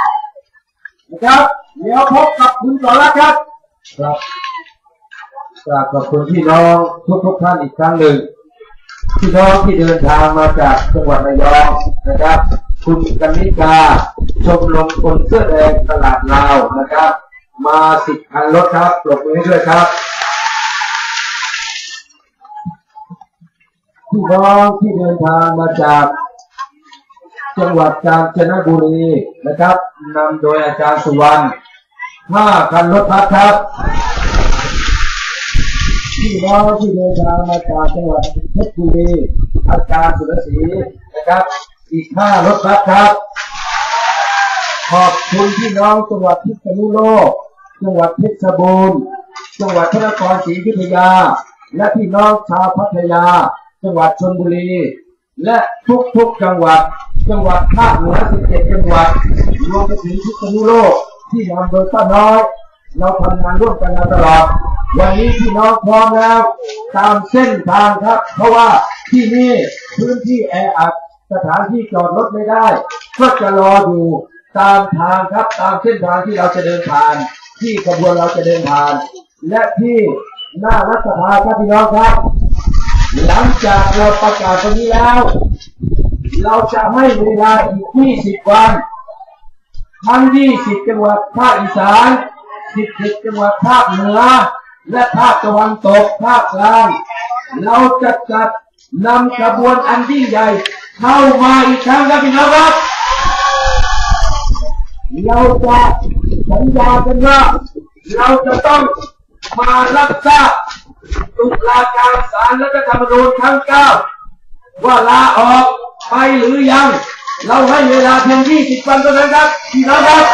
นะครับเดี๋ยวพบกับคุณต่อแล้วครับราบขอบคุณพี่น้องทุกท่านอีกครั้งหนึ่งพี่น้องที่เดินทางมาจากจังหวัดระยองนะครับคุณกนิกาชมรมคนเสื้อแดงตลาดลาวนะครับมา10 คันรถครับปรบมือให้ด้วยครับพี่น้องที่เดินทางมาจากจังหวัดกาญจนบุรีนะครับนำโดยอาจารย์สุวรรณ5 คันรถบัสครับพี่น้องที่เดินทางมาจากจังหวัดเพชรบุรีอาจารย์สุรศรีนะครับอีก5 รถบัสครับขอบคุณพี่น้องจังหวัดพิษณุโลกจังหวัดเพชรบูรณ์จังหวัดพระนครศรีอยุธยาและพี่น้องชาวพัทยาจังหวัดชลบุรีและทุกจังหวัดภาคเหนือ17 จังหวัดรวมไปถึงพิษณุโลกที่นำโดยป้าน้อยเราทำงานร่วมกันมาตลอดวันนี้พี่น้องพร้อมแล้วตามเส้นทางครับเพราะว่าที่นี่พื้นที่แออัดสถานที่จอดรถไม่ได้ก็จะรออยู่ตามทางครับตามเส้นทางที่เราจะเดินผ่านที่ขบวนเราจะเดินผ่านและที่หน้ารัฐสภาครับพี่น้องครับหลังจากเราประกาศตรงนี้แล้วเราจะให้เวลาอีก20 วันทั้ง20 จังหวัดภาคอีสาน17 จังหวัดภาคเหนือและภาคตะวันตกภาคกลางเราจะจัดนำขบวนอันยิ่งใหญ่เข้ามาอีกครั้งครับพี่น้องครับเราจะสัญญากันว่าเราจะต้องมารับทราบตุลาการศาลรัฐธรรมนูญครั้ง 9ว่าลาออกไปหรือยังเราให้เวลาเพียง20 วันเท่านั้นครับพี่น้องครับ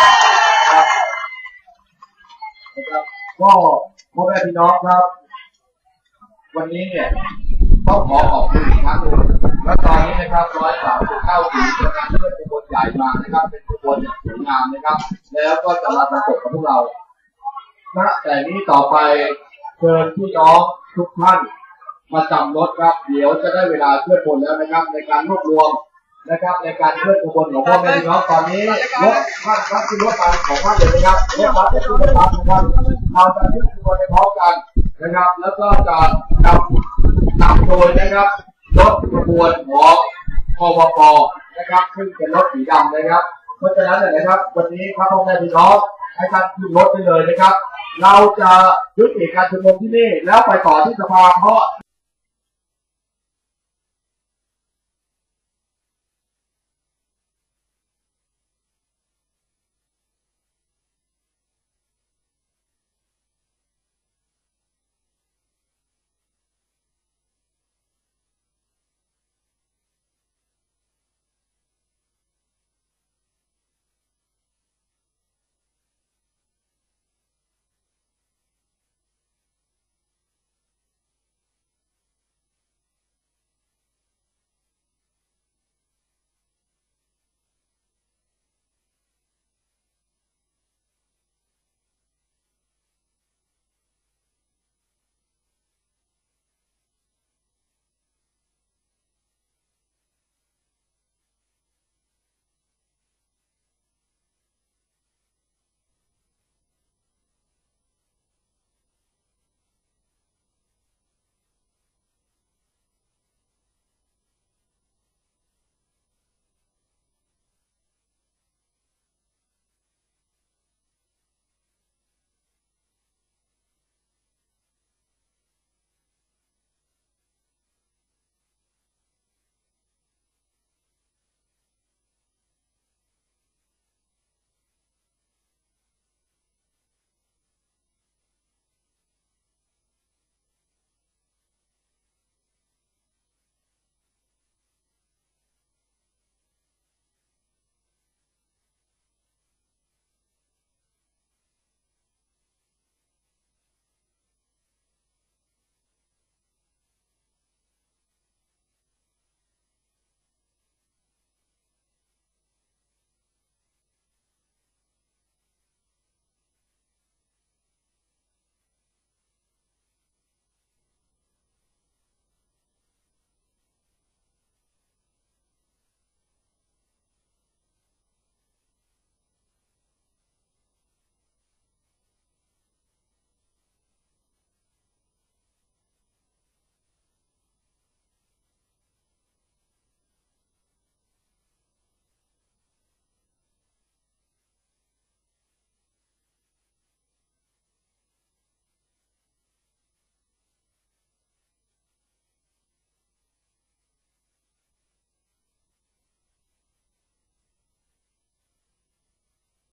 ก็พ่อแม่พี่น้องครับวันนี้เนี่ยต้องขอบคุณอีกครั้งหนึ่งและตอนนี้นะครับ139 ปีเป็นการเคลื่อนขบวนใหญ่มานะครับเป็นขบวนอย่างสวยงามนะครับแล้วก็จะมาประกบกับพวกเราแต่นี้ต่อไปเชิญพี่น้องทุกท่านมาจำรถครับเดี๋ยวจะได้เวลาเคลื่อนขบวนแล้วนะครับในการรวบรวมนะครับในการเคลื่อนขบวนของพ่อแม่พี่น้องตอนนี้รถท่านครับที่รถการของท่านเลยนะครับรถบัสจะขึ้นรถบัสนะครับเราจะเคลื่อนขบวนไปพร้อมกันนะครับแล้วก็จะนำโดยนะครับรถขบวนของควป.นะครับซึ่งเป็นรถสีดำนะครับเพราะฉะนั้นนะครับวันนี้ครับพ่อแม่พี่น้องให้ท่านขึ้นรถไปเลยนะครับเราจะยุติการชุมนุมที่นี่แล้วไปต่อที่สภาเพราะ